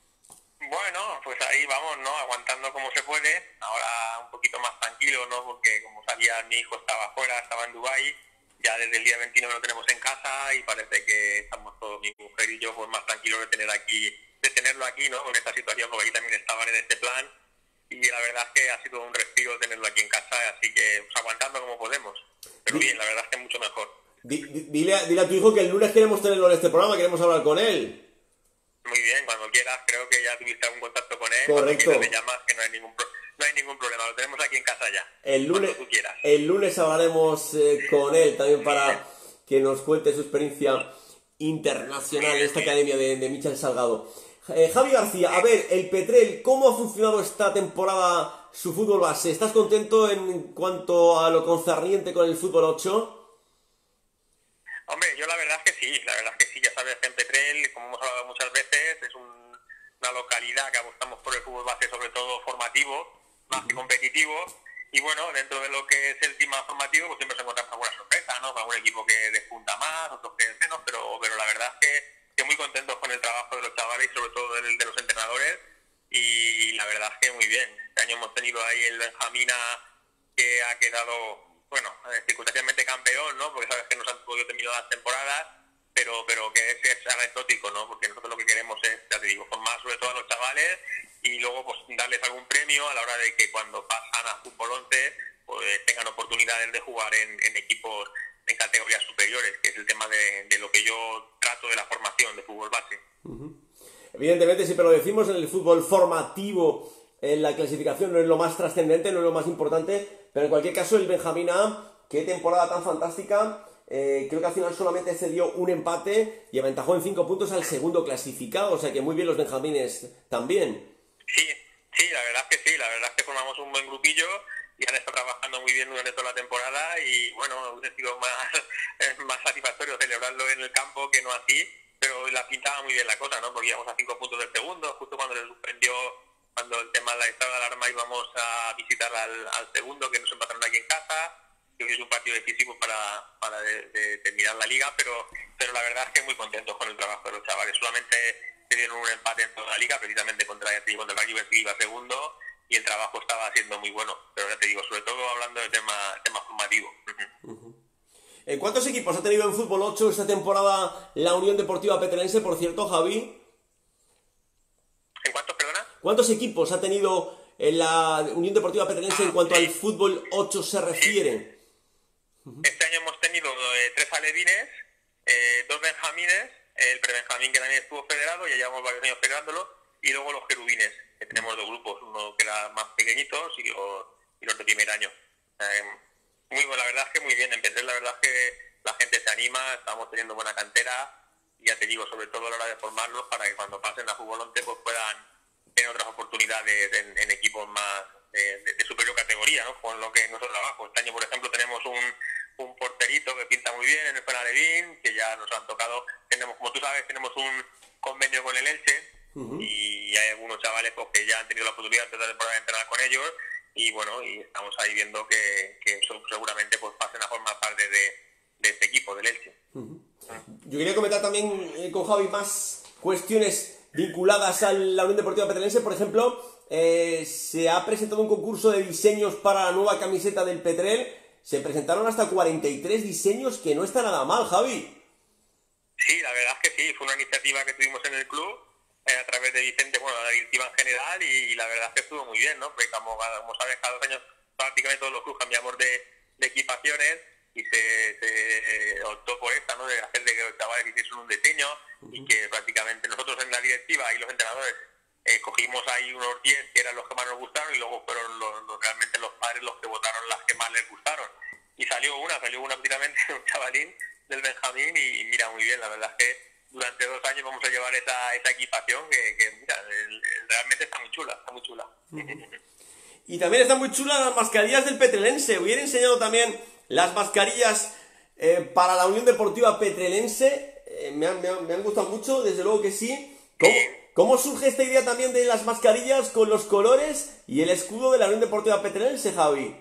Bueno, pues ahí vamos, ¿no? Aguantando como se puede. Ahora un poquito más tranquilo, ¿no? Porque como sabía, mi hijo estaba afuera, estaba en Dubái. Ya desde el día veintinueve lo tenemos en casa y parece que estamos todos, mi mujer y yo, pues más tranquilos de tener aquí, de tenerlo aquí, ¿no? Con esta situación, porque ahí también estaban en este plan. Y la verdad es que ha sido un respiro tenerlo aquí en casa, así que pues, aguantando como podemos. Pero bien, la verdad es que mucho mejor.
Dile a, dile a tu hijo que el lunes queremos tenerlo en este programa, queremos hablar con él.
Muy bien, cuando quieras, creo que ya tuviste algún contacto con él.
Correcto.
Cuando quieras le llamas, que no hay ningún pro no hay ningún problema, lo tenemos aquí en casa ya.
El lunes,
tú quieras.
El lunes hablaremos eh, con él también para que nos cuente su experiencia internacional en esta academia de, de Michel Salgado. Eh, Javi García, a ver, el Petrel, ¿cómo ha funcionado esta temporada su fútbol base? ¿Estás contento en cuanto a lo concerniente con el fútbol ocho?
Hombre, yo la verdad es que sí, la verdad es que sí, ya sabes que en Petrel, como hemos hablado muchas veces, es un, una localidad que apostamos por el fútbol base, sobre todo formativo, más uh-huh. que competitivo, y bueno, dentro de lo que es el tema formativo, pues siempre se encuentran alguna sorpresa, ¿no? Algún equipo que despunta más, otros que menos, pero, pero la verdad es que, que muy contentos con el trabajo de los chavales y sobre todo del, de los entrenadores, y la verdad es que muy bien. Este año hemos tenido ahí el Benjamina que ha quedado, bueno, circunstancialmente campeón, ¿no? Porque sabes que nos han podido terminar las temporadas, pero pero que es, es anecdótico, ¿no? Porque nosotros lo que queremos es, ya te digo, formar sobre todo a los chavales y luego pues darles algún premio a la hora de que cuando pasan a fútbol once pues tengan oportunidades de jugar en, en equipos en categorías superiores, que es el tema de, de lo que yo trato de la formación de fútbol base.
Uh-huh. Evidentemente, siempre lo decimos, en el fútbol formativo en la clasificación no es lo más trascendente, no es lo más importante, pero en cualquier caso el Benjamín A, qué temporada tan fantástica, eh, creo que al final solamente se dio un empate y aventajó en cinco puntos al segundo clasificado, o sea que muy bien los benjamines también.
Sí, sí, la verdad es que sí, la verdad es que formamos un buen grupillo y han estado trabajando muy bien durante toda la temporada y bueno, ha sido más, más satisfactorio celebrarlo en el campo que no así, pero la pintaba muy bien la cosa, ¿no? Porque íbamos a cinco puntos del segundo, justo cuando se suspendió, cuando el tema de la estado de alarma íbamos a visitar al, al segundo, que nos empataron aquí en casa, que es un partido decisivo para, para de, de terminar la liga, pero, pero la verdad es que muy contentos con el trabajo de los chavales. Solamente se dieron un empate en toda la liga, precisamente contra, contra el Valle que iba segundo, y el trabajo estaba siendo muy bueno, pero ya te digo, sobre todo hablando de tema, tema formativo. Uh-huh.
Uh-huh. ¿En cuántos equipos ha tenido en fútbol ocho esta temporada la Unión Deportiva Petrelense, por cierto, Javi?
¿En cuántos, perdona?
¿Cuántos equipos ha tenido en la Unión Deportiva Petrelense ah, en cuanto sí. al fútbol ocho se refiere?
Sí. Uh-huh. Este año hemos tenido eh, tres alevines, eh, dos benjamines, el prebenjamín que también estuvo federado, ya llevamos varios años federándolo, y luego los querubines, que tenemos dos grupos, uno que era más pequeñitos y los, y los de primer año. Eh, muy bueno, la verdad es que muy bien, empecé, la verdad es que la gente se anima, estamos teniendo buena cantera, y ya te digo, sobre todo a la hora de formarlos, para que cuando pasen a fútbol once pues puedan tener otras oportunidades en, en equipos más de, de, de superior categoría, ¿no? Con lo que nosotros trabajo. Este año, por ejemplo, tenemos un, un porterito que pinta muy bien en el Penalevín, que ya nos han tocado, tenemos, como tú sabes, tenemos un convenio con el Elche, uh-huh. y hay algunos chavales pues, que ya han tenido la oportunidad de poder entrenar con ellos, y bueno, y estamos ahí viendo que, que eso seguramente pues pasen a formar parte de, de este equipo, del Elche.
Uh-huh. Yo quería comentar también eh, con Javi más cuestiones vinculadas a la Unión Deportiva Petrelense. Por ejemplo, eh, se ha presentado un concurso de diseños para la nueva camiseta del Petrel. Se presentaron hasta cuarenta y tres diseños, que no está nada mal, Javi.
Sí, la verdad es que sí, fue una iniciativa que tuvimos en el club eh, a través de Vicente, bueno, la directiva en general, y, y la verdad es que estuvo muy bien, ¿no? Porque como, como sabes, cada dos años prácticamente todos los clubes cambiamos de, de equipaciones y se, se optó por esta, ¿no? De hacer de que los chavales hiciesen un diseño y que prácticamente nosotros en la directiva y los entrenadores eh, cogimos ahí unos diez que eran los que más nos gustaron y luego fueron los, los, realmente los padres los que votaron las que más les gustaron. Y salió una, salió una prácticamente un chavalín del Benjamín y, y mira, muy bien, la verdad es que durante dos años vamos a llevar esa, esa equipación que, que mira, el, el, realmente está muy chula, está muy chula. Uh-huh.
Y también están muy chulas las mascarillas del Petrelense. Hubiera enseñado también las mascarillas eh, para la Unión Deportiva Petrelense. Eh, me, han, me, han, me han gustado mucho, desde luego que sí. ¿Cómo, ¿Cómo surge esta idea también de las mascarillas con los colores y el escudo de la Unión Deportiva Petrelense, Javi?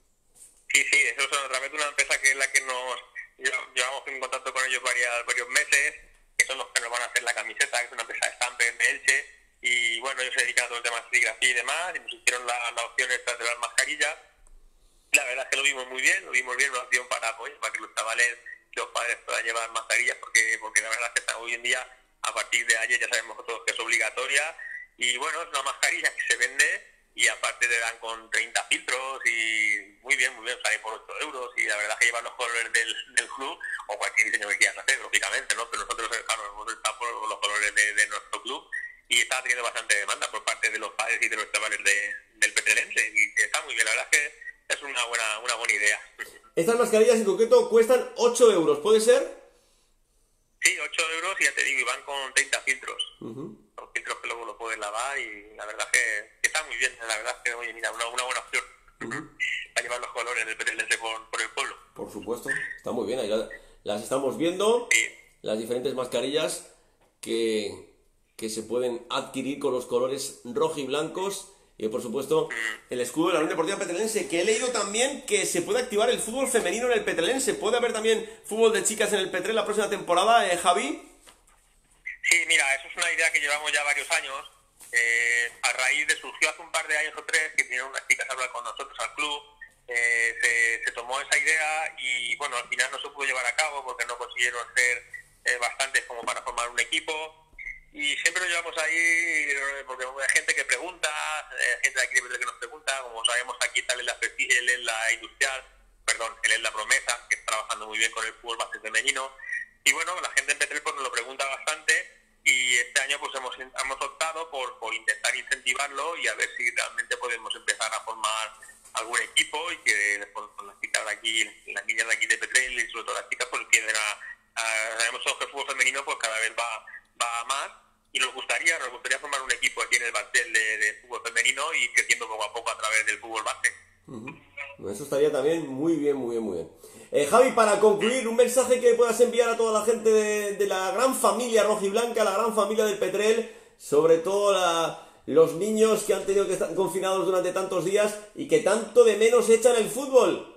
Sí, sí, eso es otra vez una empresa que es la que nos llevamos en contacto con ellos varias, varios meses, que son los que nos van a hacer la camiseta, que es una empresa de estampes de Elche, y bueno, ellos se dedican a todo el tema de serigrafía y demás, y nos hicieron la, la opción esta de las mascarillas. La verdad es que lo vimos muy bien, lo vimos bien, una opción para, pues, para que los chavales, los padres puedan llevar mascarillas, porque porque la verdad es que hoy en día, a partir de ayer ya sabemos todos que es obligatoria, y bueno, es una mascarilla que se vende, y aparte te dan con treinta filtros, y muy bien, muy bien, sale por ocho euros, y la verdad es que llevan los colores del, del club, o cualquier diseño que quieras hacer, lógicamente, ¿no? Pero nosotros, claro, hemos estado por los colores de, de nuestro club, y está teniendo bastante demanda por parte de los padres y de los chavales de, del Petrelense, y que está muy bien, la verdad es que es una buena, una buena idea.
Estas mascarillas en concreto cuestan ocho euros, ¿puede ser?
Sí, ocho euros y ya te digo, y van con treinta filtros.
Uh-huh.
Los filtros que luego los puedes lavar y la verdad es que, que está muy bien, la verdad es que, oye, mira, una, una buena opción uh-huh. para llevar los colores del Petrelense por, por el pueblo.
Por supuesto, está muy bien, ahí las, las estamos viendo,
sí.
Las diferentes mascarillas que, que se pueden adquirir con los colores rojo y blancos. Y por supuesto, el escudo de la Unión Deportiva Petrelense, que he leído también que se puede activar el fútbol femenino en el Petrelense. ¿Puede haber también fútbol de chicas en el Petrel la próxima temporada, eh, Javi?
Sí, mira, eso es una idea que llevamos ya varios años. Eh, a raíz de, surgió hace un par de años o tres, que vinieron unas chicas a hablar con nosotros al club, eh, se, se tomó esa idea y bueno, al final no se pudo llevar a cabo porque no consiguieron ser eh, bastantes como para formar un equipo. Y siempre lo llevamos ahí porque hay gente que pregunta, eh, gente de aquí que nos pregunta, como sabemos aquí tal es la, él es la industrial, perdón, él es la promesa, que está trabajando muy bien con el fútbol base femenino. Y bueno, la gente en Petrel pues, nos lo pregunta bastante y este año pues hemos, hemos optado por, por intentar incentivarlo y a ver si realmente podemos empezar a formar algún equipo y que pues, con las chicas de aquí, las niñas de aquí de Petrel y sobre todo las chicas pues empiecen a, a sabemos que el fútbol femenino pues cada vez va va a más y nos gustaría nos gustaría formar un equipo aquí en el Bartel de, de fútbol femenino y creciendo poco a poco a través del fútbol base.
Uh-huh. Eso estaría también muy bien, muy bien, muy bien. Eh, Javi, para concluir, un mensaje que puedas enviar a toda la gente de, de la gran familia rojiblanca, la gran familia del Petrel, sobre todo la, los niños que han tenido que estar confinados durante tantos días y que tanto de menos echan el fútbol.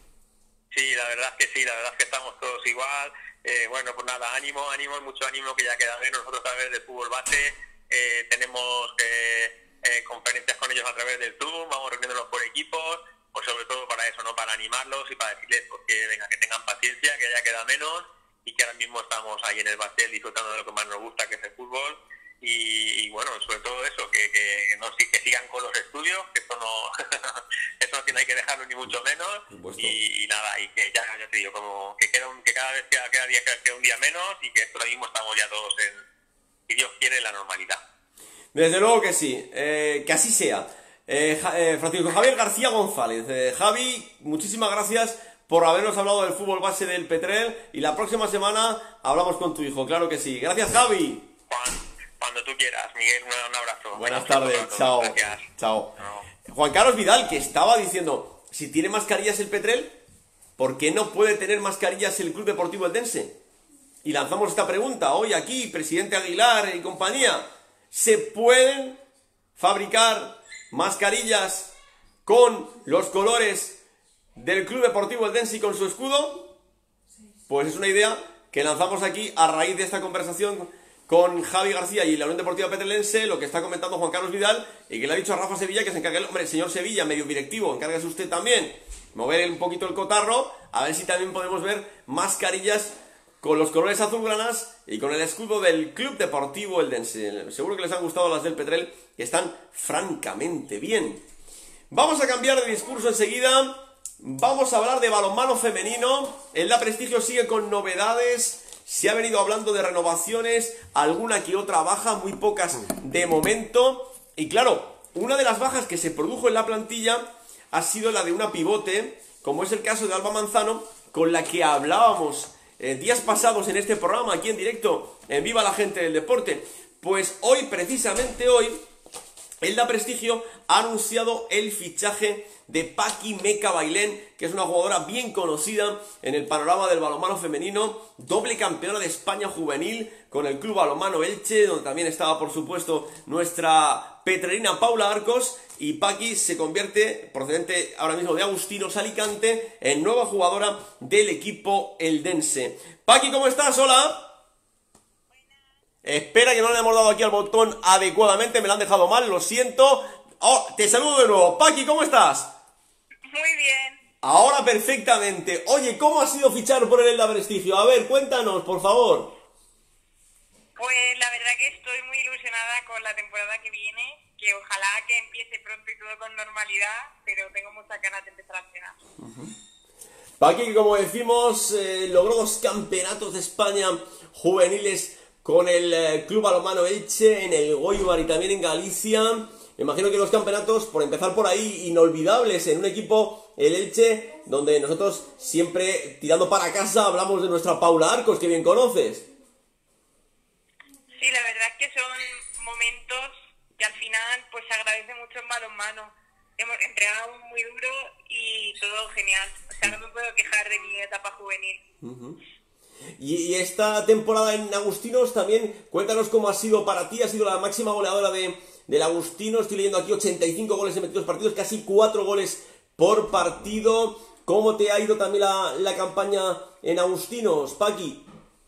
Sí, la verdad es que sí, la verdad es que estamos todos igual. Eh, bueno, pues nada, ánimo, ánimo, mucho ánimo que ya queda menos. Nosotros a través del fútbol base eh, tenemos eh, eh, conferencias con ellos a través del Zoom, vamos reuniéndonos por equipos, pues sobre todo para eso, ¿no? Para animarlos y para decirles pues, que venga, que tengan paciencia, que ya queda menos y que ahora mismo estamos ahí en el Bartel disfrutando de lo que más nos gusta, que es el fútbol. Y, y bueno, sobre todo eso, que, que, no, que sigan con los estudios, que eso no eso no tiene que dejarlo ni mucho menos y, y nada, y que ya, ya te digo, como que, queda un, que cada vez queda, cada día queda un día menos y que esto ahora mismo estamos ya todos en, si Dios quiere, en la normalidad.
Desde luego que sí, eh, que así sea. Eh, eh, Francisco Javier García González, eh, Javi, muchísimas gracias por habernos hablado del fútbol base del Petrel y la próxima semana hablamos con tu hijo, claro que sí. Gracias, Javi.
Juan. Cuando tú quieras, Miguel, un, un abrazo.
Buenas tardes, chao.
Gracias.
Chao. No. Juan Carlos Vidal, que estaba diciendo, si tiene mascarillas el Petrel, ¿por qué no puede tener mascarillas el Club Deportivo Eldense? Y lanzamos esta pregunta hoy aquí, presidente Aguilar y compañía. ¿Se pueden fabricar mascarillas con los colores del Club Deportivo Eldense y con su escudo?
Sí.
pues es una idea que lanzamos aquí a raíz de esta conversación con Javi García y la Unión Deportiva Petrelense, lo que está comentando Juan Carlos Vidal, y que le ha dicho a Rafa Sevilla que se encargue, el hombre, señor Sevilla, medio directivo, encárguese usted también, mover un poquito el cotarro, a ver si también podemos ver mascarillas con los colores azulgranas y con el escudo del Club Deportivo Eldense. Seguro que les han gustado las del Petrel, que están francamente bien. Vamos a cambiar de discurso enseguida. Vamos a hablar de balonmano femenino. El La Prestigio sigue con novedades. Se ha venido hablando de renovaciones, alguna que otra baja, muy pocas de momento. Y claro, una de las bajas que se produjo en la plantilla ha sido la de una pivote, como es el caso de Alba Manzano, con la que hablábamos eh, días pasados en este programa, aquí en directo, en Viva la Gente del Deporte. Pues hoy, precisamente hoy, el La Prestigio ha anunciado el fichaje de Paqui Meca Bailén, que es una jugadora bien conocida en el panorama del balonmano femenino, doble campeona de España juvenil con el Club Balonmano Elche, donde también estaba, por supuesto, nuestra petrelina Paula Arcos, y Paqui se convierte, procedente ahora mismo de Agustinos Alicante, en nueva jugadora del equipo eldense. Paqui, ¿cómo estás? Hola. Espera, que no le hemos dado aquí al botón adecuadamente, me lo han dejado mal, lo siento. Oh, te saludo de nuevo. Paqui, ¿cómo estás?
Muy bien.
Ahora perfectamente. Oye, ¿cómo ha sido fichar por el Elda Prestigio? A ver, cuéntanos, por favor.
Pues la verdad que estoy muy ilusionada con la temporada que viene, que ojalá que empiece pronto y todo con normalidad, pero tengo muchas ganas de empezar a entrenar.
Uh-huh. Paqui, que como decimos, eh, logró dos campeonatos de España juveniles con el eh, Club Balonmano Elche, en el Goibar y también en Galicia. Me imagino que los campeonatos, por empezar por ahí, inolvidables en un equipo, el Elche, donde nosotros siempre, tirando para casa, hablamos de nuestra Paula Arcos, que bien conoces.
Sí, la verdad es que son momentos que al final pues se agradece mucho en balonmano. Hemos entrenado muy duro y todo genial. O sea, no me puedo quejar de mi etapa juvenil.
Uh-huh. Y, y esta temporada en Agustinos también, cuéntanos cómo ha sido para ti. Ha sido la máxima goleadora de, del Agustino. Estoy leyendo aquí ochenta y cinco goles en veintidós partidos, casi cuatro goles por partido. ¿Cómo te ha ido también la, la campaña en Agustinos, Paqui?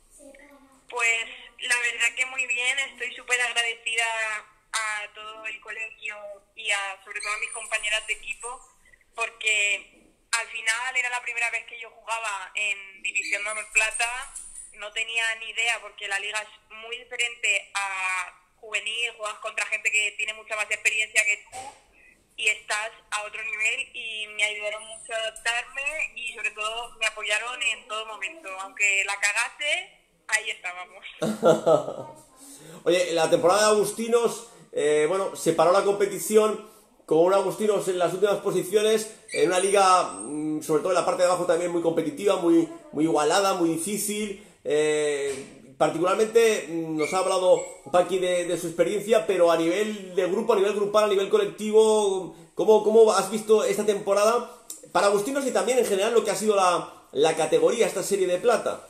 Pues la verdad que muy bien. Estoy súper agradecida a todo el colegio y a sobre todo a mis compañeras de equipo, porque al final era la primera vez que yo jugaba en División de Honor Plata. No tenía ni idea, porque la liga es muy diferente a juvenil, juegas contra gente que tiene mucha más experiencia que tú y estás a otro nivel, y me ayudaron mucho a adaptarme y sobre todo me apoyaron en todo momento. Aunque la cagase, ahí estábamos.
Oye, la temporada de Agustinos, eh, bueno, se paró la competición con un Agustinos en las últimas posiciones, en una liga, sobre todo en la parte de abajo, también muy competitiva, muy, muy igualada, muy difícil. Eh, particularmente nos ha hablado Paqui de, de su experiencia, pero a nivel de grupo, a nivel grupal, a nivel colectivo, ¿cómo, cómo has visto esta temporada para Agustinos y también en general lo que ha sido la, la categoría, esta serie de plata?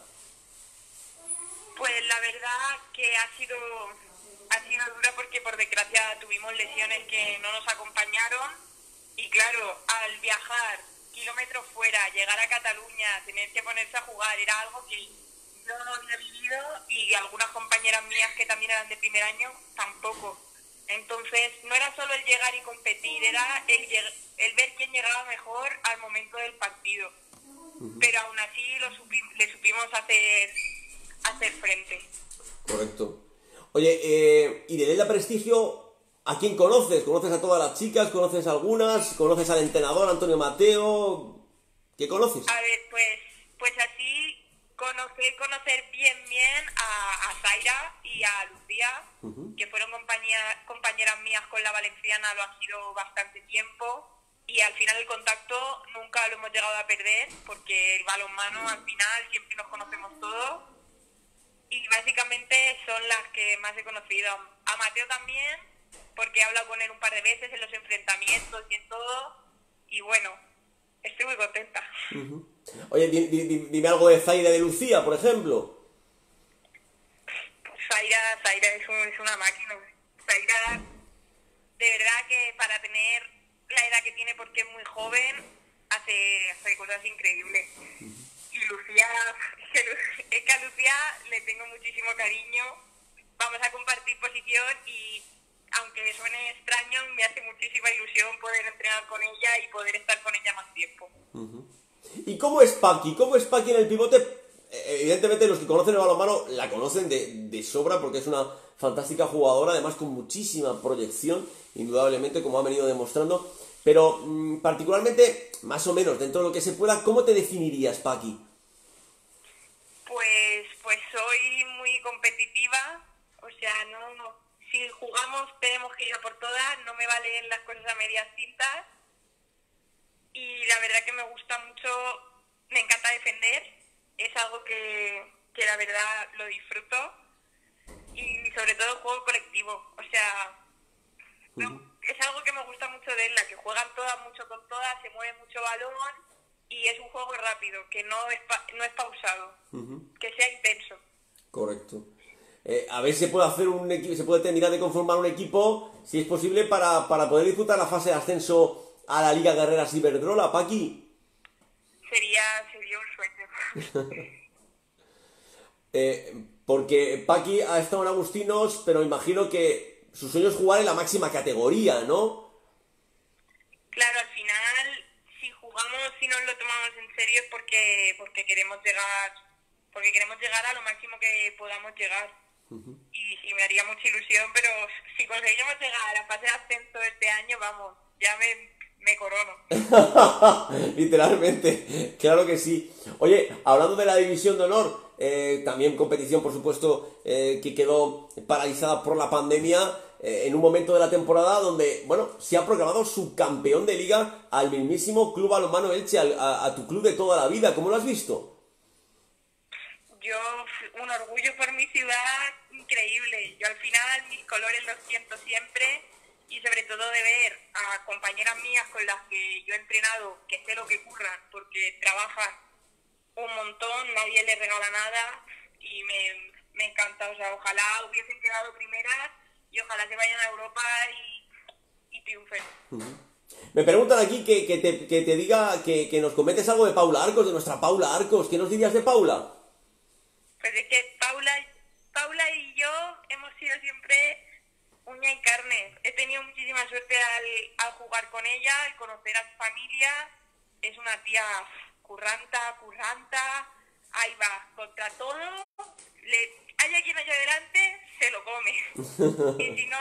Pues la verdad que ha sido... ha sido dura, porque por desgracia tuvimos lesiones que no nos acompañaron, y claro, al viajar kilómetros fuera, llegar a Cataluña, tener que ponerse a jugar, era algo que yo no había vivido, y algunas compañeras mías que también eran de primer año tampoco. Entonces no era solo el llegar y competir, era el, el ver quién llegaba mejor al momento del partido. Uh-huh. Pero aún así lo supi- le supimos hacer, hacer frente.
Correcto. Oye, eh, y de Elda Prestigio, ¿a quién conoces? ¿Conoces a todas las chicas? ¿Conoces a algunas? ¿Conoces al entrenador Antonio Mateo? ¿Qué conoces?
A ver, pues pues así conocer conocer bien bien a, a Zaira y a Lucía, uh-huh. que fueron compañía, compañeras mías con la valenciana, lo ha sido bastante tiempo, y al final el contacto nunca lo hemos llegado a perder, porque el balonmano al final siempre nos conocemos todos. Y básicamente son las que más he conocido. A Mateo también, porque he hablado con él un par de veces en los enfrentamientos y en todo. Y bueno, estoy muy contenta.
Uh-huh. Oye, di, di, dime algo de Zaira y de Lucía, por ejemplo.
Pues Zaira, Zaira es, un, es una máquina. Zaira, de verdad que para tener la edad que tiene, porque es muy joven, hace, hace cosas increíbles. Uh-huh. y Lucía, es que, Lu- es que a Lucía le tengo muchísimo cariño, vamos a compartir posición y aunque suene extraño, me hace muchísima ilusión poder entrenar con ella y poder estar con ella más tiempo.
¿Y cómo es Paqui? ¿Cómo es Paqui en el pivote? Eh, Evidentemente los que conocen el balonmano la conocen de, de sobra porque es una fantástica jugadora, además con muchísima proyección, indudablemente, como ha venido demostrando. Pero mmm, particularmente, más o menos, dentro de lo que se pueda, ¿cómo te definirías, Paqui?
Pues, pues soy muy competitiva, o sea, no, si jugamos tenemos que ir a por todas, no me valen las cosas a medias tintas y la verdad que me gusta mucho, me encanta defender, es algo que, que la verdad lo disfruto y sobre todo el juego colectivo, o sea, no, es algo que me gusta mucho de ella, que juegan todas mucho con todas, se mueve mucho balón y es un juego rápido, que no es, pa- no es pausado,
Uh-huh.
que sea intenso.
Correcto. Eh, a ver si se puede hacer un equipo, se puede terminar de conformar un equipo, si es posible, para, para poder disputar la fase de ascenso a la Liga Guerreras Iberdrola, Paqui.
Sería, sería un sueño.
Eh, porque Paqui ha estado en Agustinos, pero imagino que su sueño es jugar en la máxima categoría, ¿no?
Claro, al final, si jugamos, si nos lo tomamos en serio es porque, porque queremos llegar, porque queremos llegar a lo máximo que podamos llegar. Uh-huh. Y sí, me haría mucha ilusión, pero si conseguimos llegar a la fase de ascenso este año, vamos, ya me, me corono.
Literalmente, claro que sí. Oye, hablando de la división de honor, eh, también competición, por supuesto, eh, que quedó paralizada por la pandemia, eh, en un momento de la temporada donde, bueno, se ha proclamado subcampeón de liga al mismísimo Club Balonmano Elche, al, a, a tu club de toda la vida. ¿Cómo lo has visto?
Yo, un orgullo por mi ciudad increíble. Yo al final mis colores los siento siempre y sobre todo de ver a compañeras mías con las que yo he entrenado, que sé lo que curran, porque trabajan un montón, nadie les regala nada y me, me encanta. O sea, ojalá hubiesen quedado primeras y ojalá se vayan a Europa y, y triunfen.
Uh-huh. Me preguntan aquí que, que, te, que te diga, que, que nos comentes algo de Paula Arcos, de nuestra Paula Arcos. ¿Qué nos dirías de Paula?
Pues es que Paula, Paula y yo hemos sido siempre uña y carne. He tenido muchísima suerte al, al jugar con ella, al conocer a su familia. Es una tía curranta, curranta, ahí va, contra todo. Le, haya quien haya delante, se lo come. Y si no,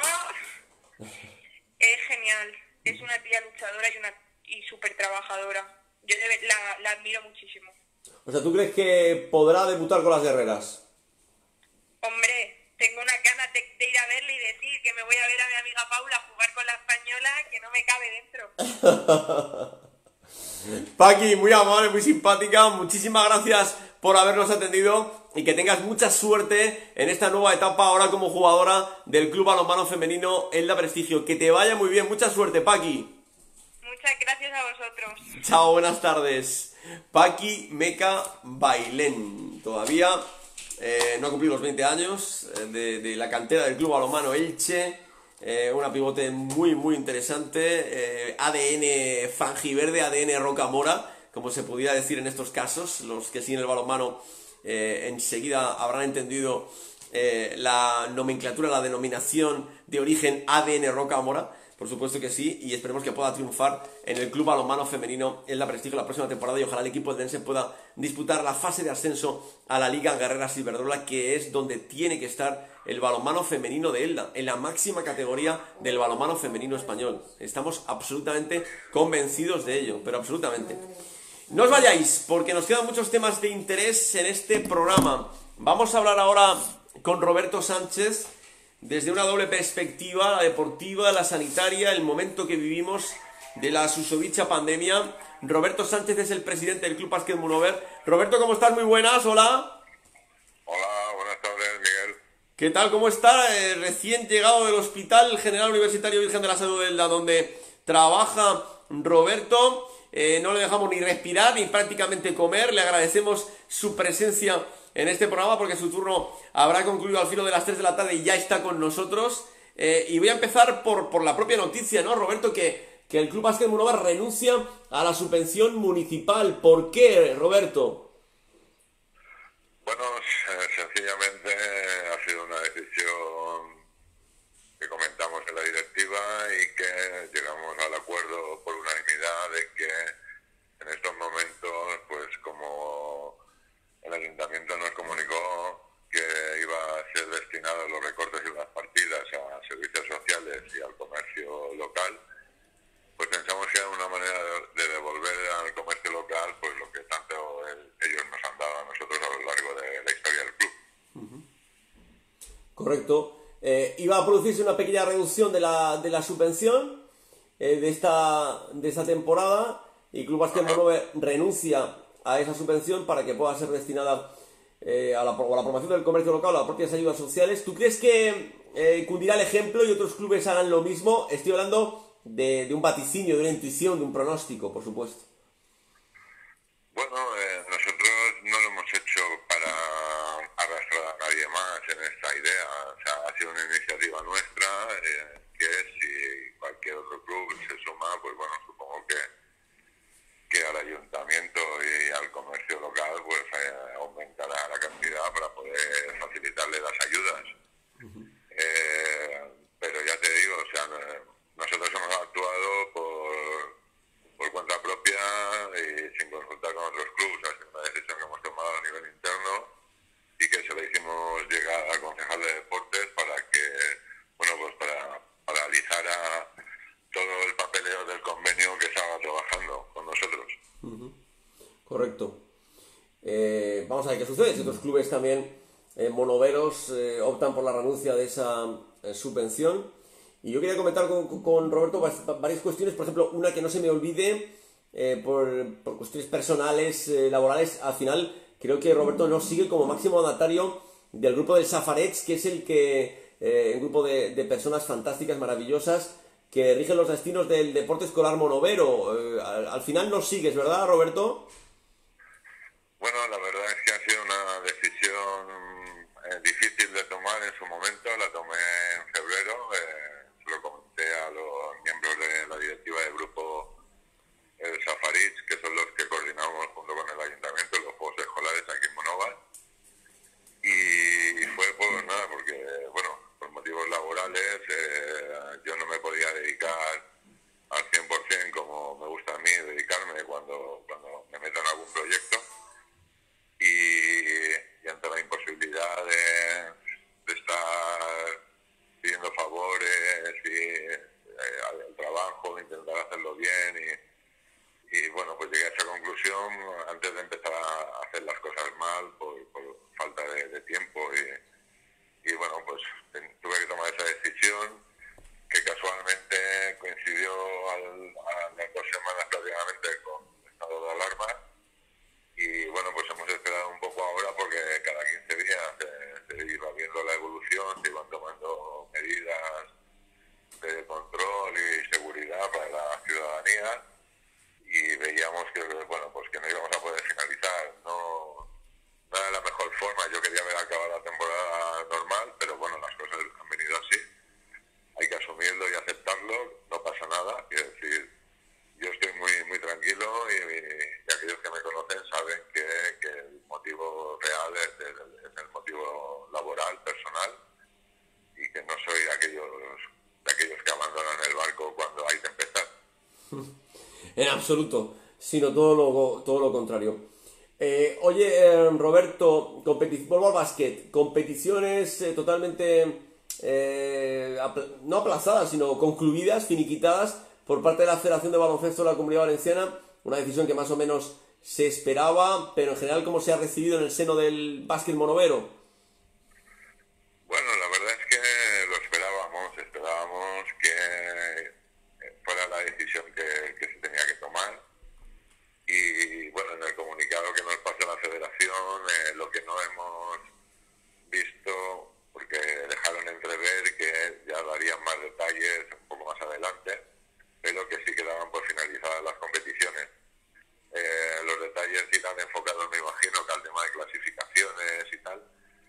es genial. Es una tía luchadora y, una, y súper trabajadora. Yo la, la admiro muchísimo.
O sea, ¿tú crees que podrá debutar con las guerreras?
Hombre, tengo una ganas de, de ir a verle y decir que me voy a ver a mi amiga Paula jugar con la española, que no me cabe dentro.
Paqui, muy amable, muy simpática, muchísimas gracias por habernos atendido y que tengas mucha suerte en esta nueva etapa ahora como jugadora del Club Balonmano Femenino Elda Prestigio. Que te vaya muy bien, mucha suerte, Paqui.
Muchas gracias a vosotros.
Chao, buenas tardes. Paqui Meca Bailén, todavía eh, no ha cumplido los veinte años, eh, de, de la cantera del Club Balonmano Elche, eh, una pivote muy muy interesante, eh, A D N frangiverde, A D N Rocamora, como se pudiera decir en estos casos. Los que siguen el balonmano eh, enseguida habrán entendido eh, la nomenclatura, la denominación de origen A D N Rocamora. Por supuesto que sí, y esperemos que pueda triunfar en el Club Balonmano Femenino Elda Prestigio la próxima temporada y ojalá el equipo eldense pueda disputar la fase de ascenso a la Liga Guerreras Iberdrola, que es donde tiene que estar el balonmano femenino de Elda, en la máxima categoría del balonmano femenino español. Estamos absolutamente convencidos de ello, pero absolutamente. No os vayáis, porque nos quedan muchos temas de interés en este programa. Vamos a hablar ahora con Roberto Sánchez, desde una doble perspectiva, la deportiva, la sanitaria, el momento que vivimos de la susodicha pandemia. Roberto Sánchez es el presidente del Club Básquet Munover. Roberto, ¿cómo estás? Muy buenas, hola.
Hola, buenas tardes, Miguel.
¿Qué tal? ¿Cómo está? Eh, recién llegado del Hospital General Universitario Virgen de la Salud de Elda, donde trabaja Roberto. Eh, no le dejamos ni respirar ni prácticamente comer. Le agradecemos su presencia en este programa porque su turno habrá concluido al filo de las tres de la tarde y ya está con nosotros. Eh, y voy a empezar por, por la propia noticia, ¿no, Roberto? Que, que el Club Básquet Munover renuncia a la subvención municipal. ¿Por qué, Roberto?
Bueno, eh, sencillamente ha sido una decisión que comentamos en la directiva y que llegamos al acuerdo por unanimidad de que en estos momentos, pues como el ayuntamiento nos comunicó que iba a ser destinado los recortes y las partidas a servicios sociales y al comercio local, pues pensamos que era una manera de, de devolver al comercio local pues lo que tanto el, ellos nos han dado a nosotros a lo largo de la historia del club.
Uh-huh. Correcto. Eh, iba a producirse una pequeña reducción de la, de la subvención eh, de, esta, de esta temporada, y Club Básquet Monove renuncia a esa subvención para que pueda ser destinada eh, a, la, a la promoción del comercio local, a las propias ayudas sociales. ¿Tú crees que eh, cundirá el ejemplo y otros clubes hagan lo mismo? Estoy hablando de, de un vaticinio, de una intuición, de un pronóstico, por supuesto.
Bueno, eh, nosotros no lo hemos hecho para arrastrar a nadie más en esta idea. O sea, ha sido una iniciativa nuestra eh, que si cualquier otro club se suma, pues bueno, supongo que que al ayuntamiento y al comercio local pues eh, aumentará la cantidad para poder facilitarle las ayudas. Uh-huh. Eh, pero ya te digo, o sea, nosotros hemos actuado por, por cuenta propia y sin consultar con otros clubes. Ha sido una decisión que hemos tomado a nivel interno y que se la hicimos llegar al concejal de deportes para que, bueno, pues para paralizar a todo el papeleo del convenio que estaba trabajando con nosotros.
Uh-huh. Correcto. Eh, vamos a ver qué sucede. Si otros clubes también eh, monoveros eh, optan por la renuncia de esa eh, subvención. Y yo quería comentar con, con Roberto varias cuestiones. Por ejemplo, una que no se me olvide eh, por, por cuestiones personales, eh, laborales. Al final, creo que Roberto no sigue como máximo mandatario del grupo del Safarets, que es el que eh, un grupo de, de personas fantásticas, maravillosas, que rigen los destinos del deporte escolar monovero. Eh, al, al final no sigues, ¿verdad, Roberto?
Bueno, la verdad es que ha sido una decisión eh, difícil de tomar en su momento. La tomé en febrero, eh, se lo comenté a los miembros de la directiva del grupo el Safarich, que son los que coordinamos junto con el ayuntamiento los juegos escolares aquí en Monóvar. Y fue pues nada, porque, bueno, por motivos laborales eh, yo no me podía dedicar al cien por ciento como me gusta a mí dedicarme cuando, cuando me meto en algún proyecto, y, y ante la imposibilidad de, de estar pidiendo favores y eh, al trabajo, intentar hacerlo bien y, y bueno, pues llegué a esa conclusión antes de empezar a hacer las cosas mal por, por falta de, de tiempo y, y bueno, pues tuve que tomar esa decisión que casualmente coincidió al, a las dos semanas prácticamente con el estado de alarma y bueno, pues hemos esperado un poco ahora porque cada quince días se, se iba viendo la evolución, se iban tomando medidas de control y seguridad para la ciudadanía y veíamos que bueno, pues que no íbamos a poder finalizar, no, no era la mejor forma. Yo quería ver acabado la temporada normal, pero bueno, las cosas han venido así. Hay que asumirlo y aceptarlo, no pasa nada. Quiero decir, yo estoy muy muy tranquilo y, y aquellos que me conocen saben que, que el motivo real es el, es el motivo laboral, personal, y que no soy aquellos, de aquellos que abandonan el barco cuando hay tempestad.
En absoluto, sino todo lo, todo lo contrario. Eh, oye, eh, Roberto, competi- vuelvo al básquet, competiciones eh, totalmente... Eh, apl- no aplazadas, sino concluidas, finiquitadas por parte de la Federación de Baloncesto de la Comunidad Valenciana, una decisión que más o menos se esperaba, pero en general, ¿cómo se ha recibido en el seno del básquet monovero?
Bueno, la verdad es que lo esperábamos, esperábamos que fuera la decisión que, que se tenía que tomar y bueno, en el comunicado que nos pasó la Federación, eh, lo que no hemos visto, porque dejaron entrever que ya darían más detalles un poco más adelante, pero que sí quedaban por finalizadas las competiciones. Eh, los detalles irán enfocados, me imagino, que al tema de clasificaciones y tal,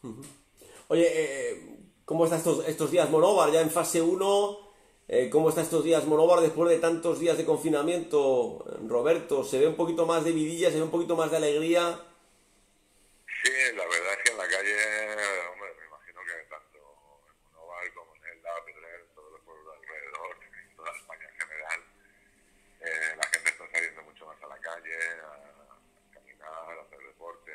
Oye, eh, ¿cómo está estos, estos días Monóvar? Ya en fase uno, eh, ¿cómo está estos días Monóvar después de tantos días de confinamiento? Roberto, ¿se ve un poquito más de vidilla, se ve un poquito más de alegría?
Sí, la verdad es que en la calle, hombre, me imagino que tanto en Monóvar como en Elda, Pedrer, todos los pueblos de alrededor, en toda España en general, eh, la gente está saliendo mucho más a la calle, a caminar, a hacer deporte.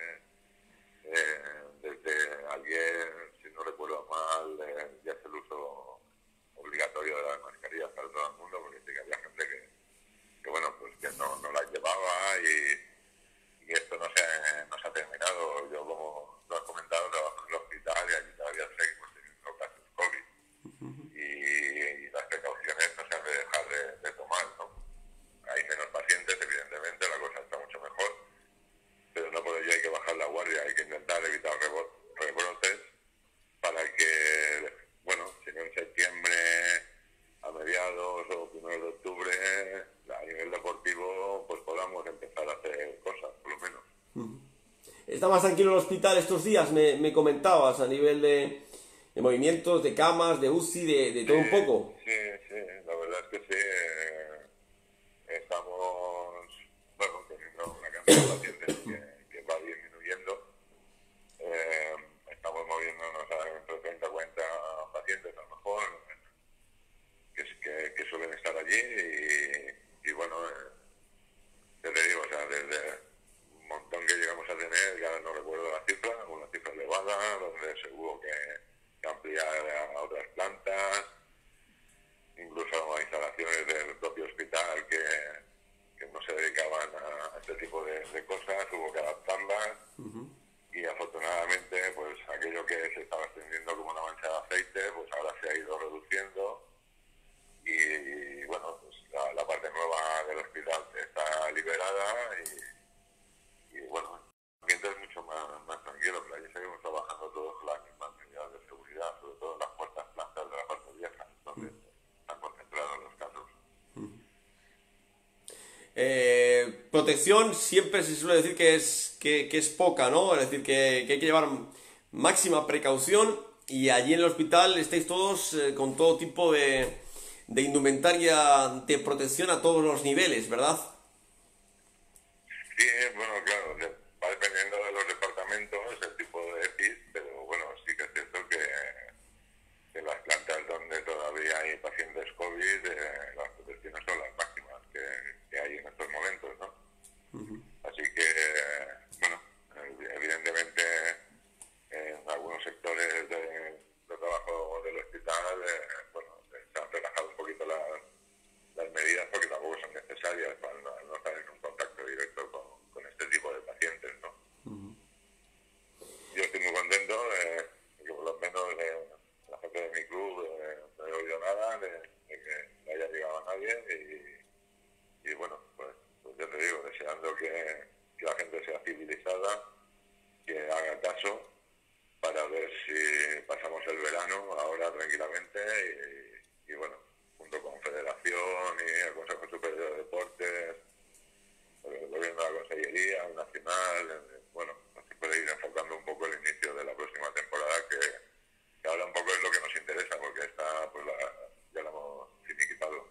Eh, desde ayer, si no recuerdo mal, eh, ya es el uso obligatorio de las mascarillas para todo el mundo, porque sí que había gente que, que bueno, pues que no, no las llevaba y, y esto no se, no se ha terminado. Yo, como lo has comentado, trabajo en el hospital y allí todavía seguimos teniendo casos COVID. Y, y las precauciones no se han de dejar de, de tomar, ¿no? Hay menos pacientes, evidentemente, la cosa está mucho mejor, pero no por ello hay que bajar la guardia, hay que intentar evitar rebot- rebrotes para que, bueno, si no en septiembre, a mediados o primeros de octubre, a nivel deportivo, pues podamos empezar a hacer cosas, por lo menos.
¿Está más tranquilo el hospital estos días? Me, me comentabas a nivel de, de movimientos, de camas, de U C I, de, de todo un poco.
Sí, sí, la verdad es que sí. eh, Estamos, bueno, teniendo una cantidad de pacientes que, que va disminuyendo. Eh, estamos moviéndonos a entre treinta y cuarenta pacientes a lo mejor, que, que, que suelen estar allí y, y bueno, eh, ya te digo, o sea, desde un montón que llegamos a tener, ya no recuerdo la cifra, una cifra elevada, donde seguro que, que ampliar a otras plantas, incluso a instalaciones del propio hospital que, que no se dedicaban a, a este tipo de, de cosas, hubo que adaptarlas. Uh-huh. Y afortunadamente, pues aquello que se estaba extendiendo como una mancha de aceite, pues ahora se ha ido reduciendo y, y bueno, pues la, la parte nueva del hospital está liberada y, y bueno, el ambiente es mucho más, más tranquilo, pero allí seguimos trabajando todos con las mismas medidas de seguridad, sobre todo en las cuartas plantas de la parte vieja, donde están concentrados los casos.
Eh, protección siempre se suele decir que es, que, que es poca, ¿no? Es decir, que, que hay que llevar máxima precaución y allí en el hospital estáis todos eh, con todo tipo de, de indumentaria de protección a todos los niveles, ¿verdad?
Sí, bueno, claro, va dependiendo de los departamentos, el tipo de EPIs, pero bueno, sí que es cierto que, que las plantas donde todavía hay pacientes COVID, eh, las protecciones son las máximas que, que hay en estos momentos, ¿no? Uh-huh. Así que, bueno, evidentemente en algunos sectores de, de trabajo del hospital, eh, bueno, se han relajado un poquito las, las medidas porque tampoco son necesarias para no, no estar en un contacto directo con, con este tipo de pacientes, ¿no? Uh-huh. Yo estoy muy contento de que por lo menos eh, la gente de mi club eh, no he oído nada de, de que no haya llegado a nadie y, y bueno, pues, pues yo te digo, deseando que, que la gente sea civilizada, que haga caso para ver si pasamos el verano ahora tranquilamente y, y bueno, junto con Federación y el Consejo Superior de Deportes, el Gobierno de la Consellería Nacional, bueno, así puede ir enfocando un poco el inicio de la próxima temporada que, que ahora un poco es lo que nos interesa porque esta pues la, ya la hemos finiquitado.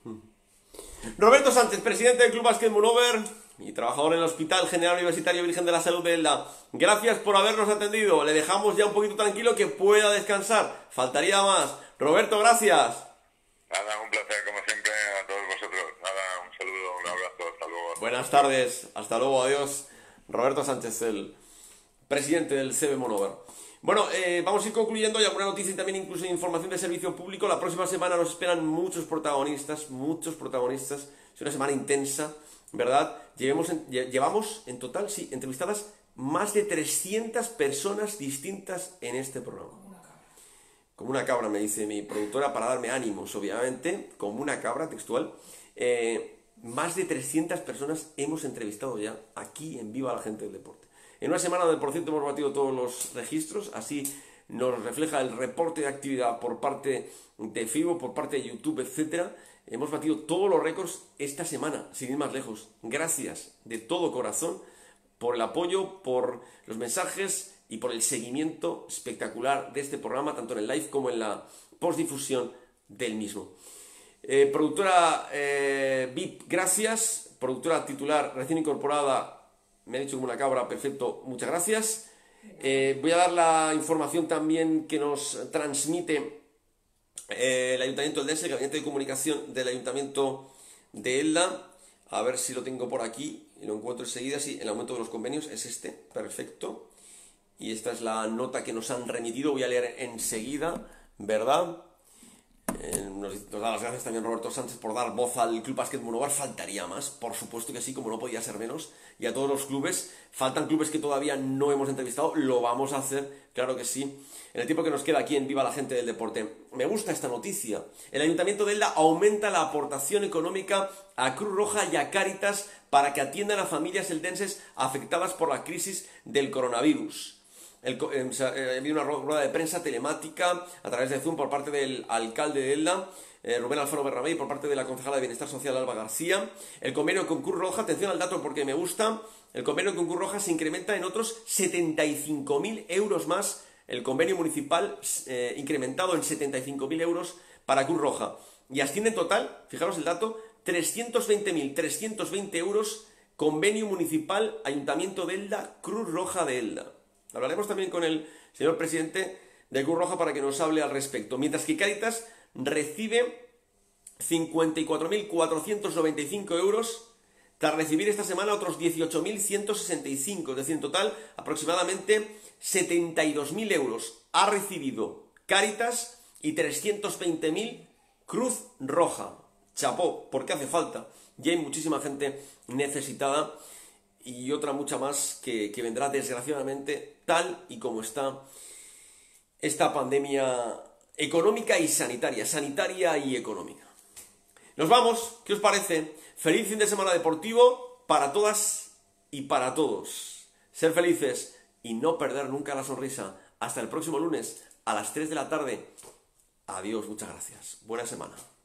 Roberto Sánchez, presidente del Club Básquet Monóvar y trabajador en el Hospital General Universitario Virgen de la Salud de Elda. Gracias por habernos atendido. Le dejamos ya un poquito tranquilo que pueda descansar. Faltaría más. Roberto, gracias.
Nada, un placer como siempre a todos vosotros. Nada, un saludo, un abrazo, hasta luego.
Buenas tardes, hasta luego, adiós. Roberto Sánchez, el presidente del C B Monóvar. Bueno, eh, vamos a ir concluyendo. Hay alguna noticia y también incluso información de servicio público. La próxima semana nos esperan muchos protagonistas, muchos protagonistas. Es una semana intensa, ¿verdad? Llevamos en, llevamos en total, sí, entrevistadas más de trescientas personas distintas en este programa. Como una cabra, me dice mi productora, para darme ánimos, obviamente, como una cabra textual. Eh, más de trescientas personas hemos entrevistado ya aquí en Viva la Gente del Deporte. En una semana donde, por cierto, hemos batido todos los registros, así nos refleja el reporte de actividad por parte de FIBO, por parte de YouTube, etcétera. Hemos batido todos los récords esta semana, sin ir más lejos. Gracias de todo corazón por el apoyo, por los mensajes y por el seguimiento espectacular de este programa, tanto en el live como en la postdifusión del mismo. Eh, productora eh, V I P, gracias. Productora titular recién incorporada, me ha dicho como una cabra, perfecto, muchas gracias. Eh, voy a dar la información también que nos transmite eh, el Ayuntamiento de Eldense, el Gabinete de Comunicación del Ayuntamiento de Elda. A ver si lo tengo por aquí, y lo encuentro enseguida. Sí, el aumento de los convenios es este, perfecto. Y esta es la nota que nos han remitido, voy a leer enseguida, ¿verdad? Eh, nos, nos da las gracias también Roberto Sánchez por dar voz al Club Básquet Monóvar. Faltaría más, por supuesto que sí, como no podía ser menos. Y a todos los clubes, faltan clubes que todavía no hemos entrevistado, lo vamos a hacer, claro que sí, en el tiempo que nos queda aquí en Viva la Gente del Deporte. Me gusta esta noticia. El Ayuntamiento de Elda aumenta la aportación económica a Cruz Roja y a Cáritas para que atiendan a familias eldenses afectadas por la crisis del coronavirus. El, eh, eh, había una rueda de prensa telemática a través de Zoom por parte del alcalde de Elda, eh, Rubén Alfaro Bernabé, y por parte de la concejala de Bienestar Social, Alba García. El convenio con Cruz Roja, atención al dato porque me gusta, el convenio con Cruz Roja se incrementa en otros setenta y cinco mil euros más, el convenio municipal eh, incrementado en setenta y cinco mil euros para Cruz Roja. Y asciende en total, fijaros el dato, trescientos veinte mil trescientos veinte euros, convenio municipal Ayuntamiento de Elda, Cruz Roja de Elda. Hablaremos también con el señor presidente de Cruz Roja para que nos hable al respecto. Mientras que Cáritas recibe cincuenta y cuatro mil cuatrocientos noventa y cinco euros tras recibir esta semana otros dieciocho mil ciento sesenta y cinco. Es decir, en total aproximadamente setenta y dos mil euros ha recibido Cáritas y trescientos veinte mil Cruz Roja. Chapó, porque hace falta. Y hay muchísima gente necesitada y otra mucha más que, que vendrá desgraciadamente tal y como está esta pandemia económica y sanitaria, sanitaria y económica. Nos vamos, ¿qué os parece? Feliz fin de semana deportivo para todas y para todos. Ser felices y no perder nunca la sonrisa. Hasta el próximo lunes a las tres de la tarde. Adiós, muchas gracias. Buena semana.